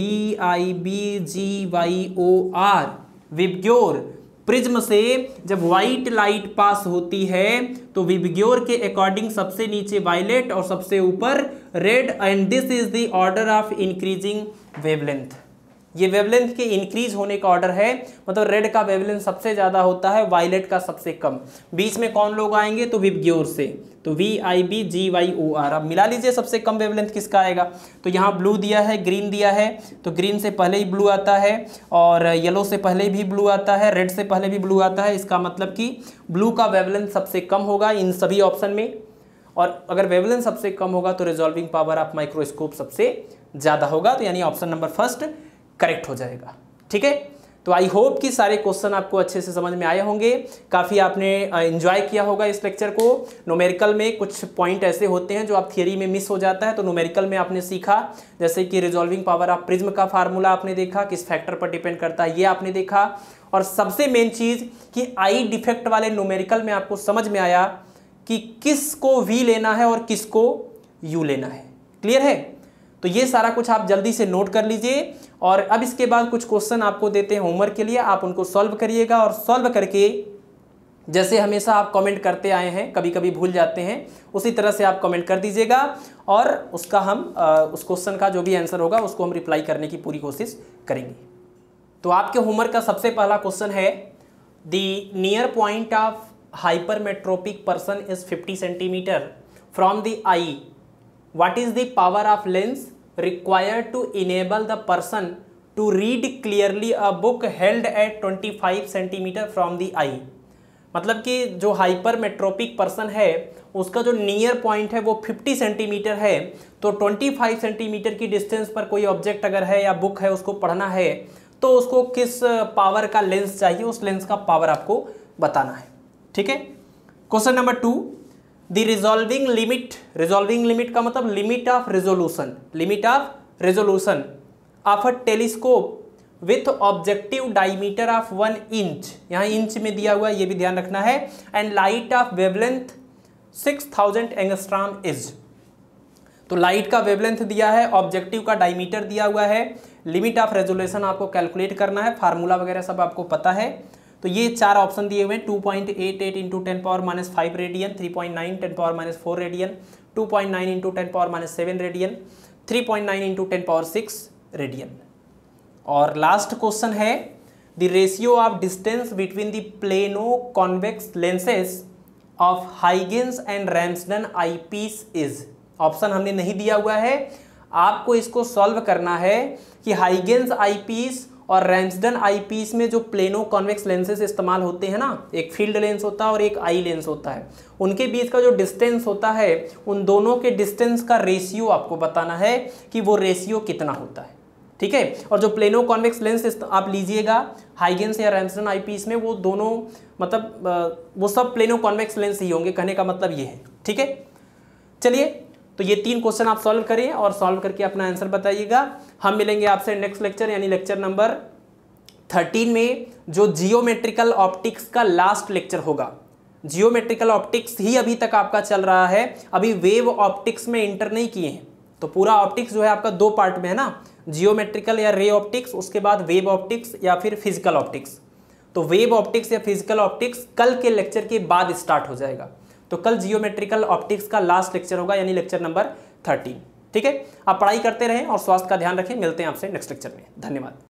A: VIBGYOR, विबग्योर प्रिज्म से जब व्हाइट लाइट पास होती है तो विबग्योर के अकॉर्डिंग सबसे नीचे वायलेट और सबसे ऊपर red, and this is the order of increasing wavelength. ये वेवलेंथ के इंक्रीज होने का ऑर्डर है, मतलब रेड का वेवलेंथ सबसे ज़्यादा होता है, वायलेट का सबसे कम। बीच में कौन लोग आएंगे तो विबग्योर से, तो VIBGYOR। अब मिला लीजिए सबसे कम वेवलेंथ किसका आएगा। तो यहाँ ब्लू दिया है, ग्रीन दिया है, तो ग्रीन से पहले ही ब्लू आता है, और येलो से पहले भी ब्लू आता है, रेड से पहले भी ब्लू आता है। इसका मतलब कि ब्लू का वेवलेंथ सबसे कम होगा इन सभी ऑप्शन में, और अगर वेवलेंथ सबसे कम होगा तो रिजॉल्विंग पावर ऑफ माइक्रोस्कोप सबसे ज़्यादा होगा। तो यानी ऑप्शन नंबर फर्स्ट करेक्ट हो जाएगा। ठीक है, तो आई होप कि सारे क्वेश्चन आपको अच्छे से समझ में आए होंगे, काफ़ी आपने एंजॉय किया होगा इस लेक्चर को। न्यूमेरिकल में कुछ पॉइंट ऐसे होते हैं जो आप थियरी में मिस हो जाता है, तो न्यूमेरिकल में आपने सीखा, जैसे कि रिजॉल्विंग पावर ऑफ प्रिज्म का फार्मूला आपने देखा, किस फैक्टर पर डिपेंड करता है ये आपने देखा, और सबसे मेन चीज़ कि आई डिफेक्ट वाले न्यूमेरिकल में आपको समझ में आया कि किसको वी लेना है और किसको यू लेना है। क्लियर है? तो ये सारा कुछ आप जल्दी से नोट कर लीजिए, और अब इसके बाद कुछ क्वेश्चन आपको देते हैं होमवर्क के लिए, आप उनको सॉल्व करिएगा, और सॉल्व करके जैसे हमेशा आप कमेंट करते आए हैं, कभी कभी भूल जाते हैं, उसी तरह से आप कमेंट कर दीजिएगा, और उसका हम उस क्वेश्चन का जो भी आंसर होगा उसको हम रिप्लाई करने की पूरी कोशिश करेंगे। तो आपके होमवर्क का सबसे पहला क्वेश्चन है, the near point of hypermetropic person is 50 centimetre from the eye, what is the power of lens required to enable the person to read clearly a book held at 25 centimeter from the eye। मतलब कि जो हाइपरमेट्रोपिक पर्सन है उसका जो नियर पॉइंट है वो 50 सेंटीमीटर है, तो 25 सेंटीमीटर की डिस्टेंस पर कोई ऑब्जेक्ट अगर है या बुक है उसको पढ़ना है तो उसको किस पावर का लेंस चाहिए, उस लेंस का पावर आपको बताना है। ठीक है, question number 2, the resolving limit का मतलब limit of resolution of a telescope with objective diameter of 1 inch, यहाँ इंच में दिया हुआ है, ये भी ध्यान रखना है, and light of wavelength 6000 angstrom is. तो लाइट का वेवलेंथ दिया है, ऑब्जेक्टिव का डायमीटर दिया हुआ है, लिमिट ऑफ रेजोल्यूशन आपको कैलकुलेट करना है, फार्मूला वगैरह सब आपको पता है। तो ये 4 ऑप्शन दिए हुए हैं, 2.88 into 10⁻⁵ radian, 3.9 10⁻⁴ radian, 2.9 into 10⁻�7 radian, 3.9 into 10⁻⁶ radian. और लास्ट क्वेश्चन है, the ratio of distance between the plano convex lenses of Huygens and Ramsden eyepiece is. Option हमने नहीं दिया हुआ है, आपको इसको सॉल्व करना है कि हाइगेंस आई पीस और रैम्सडन आई पीस में जो प्लेनो कॉन्वेक्स लेंसेज इस्तेमाल होते हैं ना, एक फील्ड लेंस होता है और एक आई लेंस होता है, उनके बीच का जो डिस्टेंस होता है उन दोनों के डिस्टेंस का रेशियो आपको बताना है कि वो रेशियो कितना होता है। ठीक है, और जो प्लेनो कॉन्वेक्स लेंस आप लीजिएगा हाइगेंस या रैम्सडन आई पीस में, वो दोनों मतलब वो सब प्लेनो कॉन्वेक्स लेंस ही होंगे, कहने का मतलब ये है। ठीक है, चलिए, तो ये 3 क्वेश्चन आप सॉल्व करिए और सॉल्व करके अपना आंसर बताइएगा। हम मिलेंगे आपसे नेक्स्ट लेक्चर यानी लेक्चर नंबर 13 में, जो जियोमेट्रिकल ऑप्टिक्स का लास्ट लेक्चर होगा। जियोमेट्रिकल ऑप्टिक्स ही अभी तक आपका चल रहा है, अभी वेव ऑप्टिक्स में इंटर नहीं किए हैं। तो पूरा ऑप्टिक्स जो है आपका 2 पार्ट में है ना, जियोमेट्रिकल या रे ऑप्टिक्स, उसके बाद वेव ऑप्टिक्स या फिर फिजिकल ऑप्टिक्स। तो वेव ऑप्टिक्स या फिजिकल ऑप्टिक्स कल के लेक्चर के बाद स्टार्ट हो जाएगा। तो कल जियोमेट्रिकल ऑप्टिक्स का लास्ट लेक्चर होगा यानी लेक्चर नंबर 13। ठीक है, आप पढ़ाई करते रहें और स्वास्थ्य का ध्यान रखें। मिलते हैं आपसे नेक्स्ट लेक्चर में। धन्यवाद।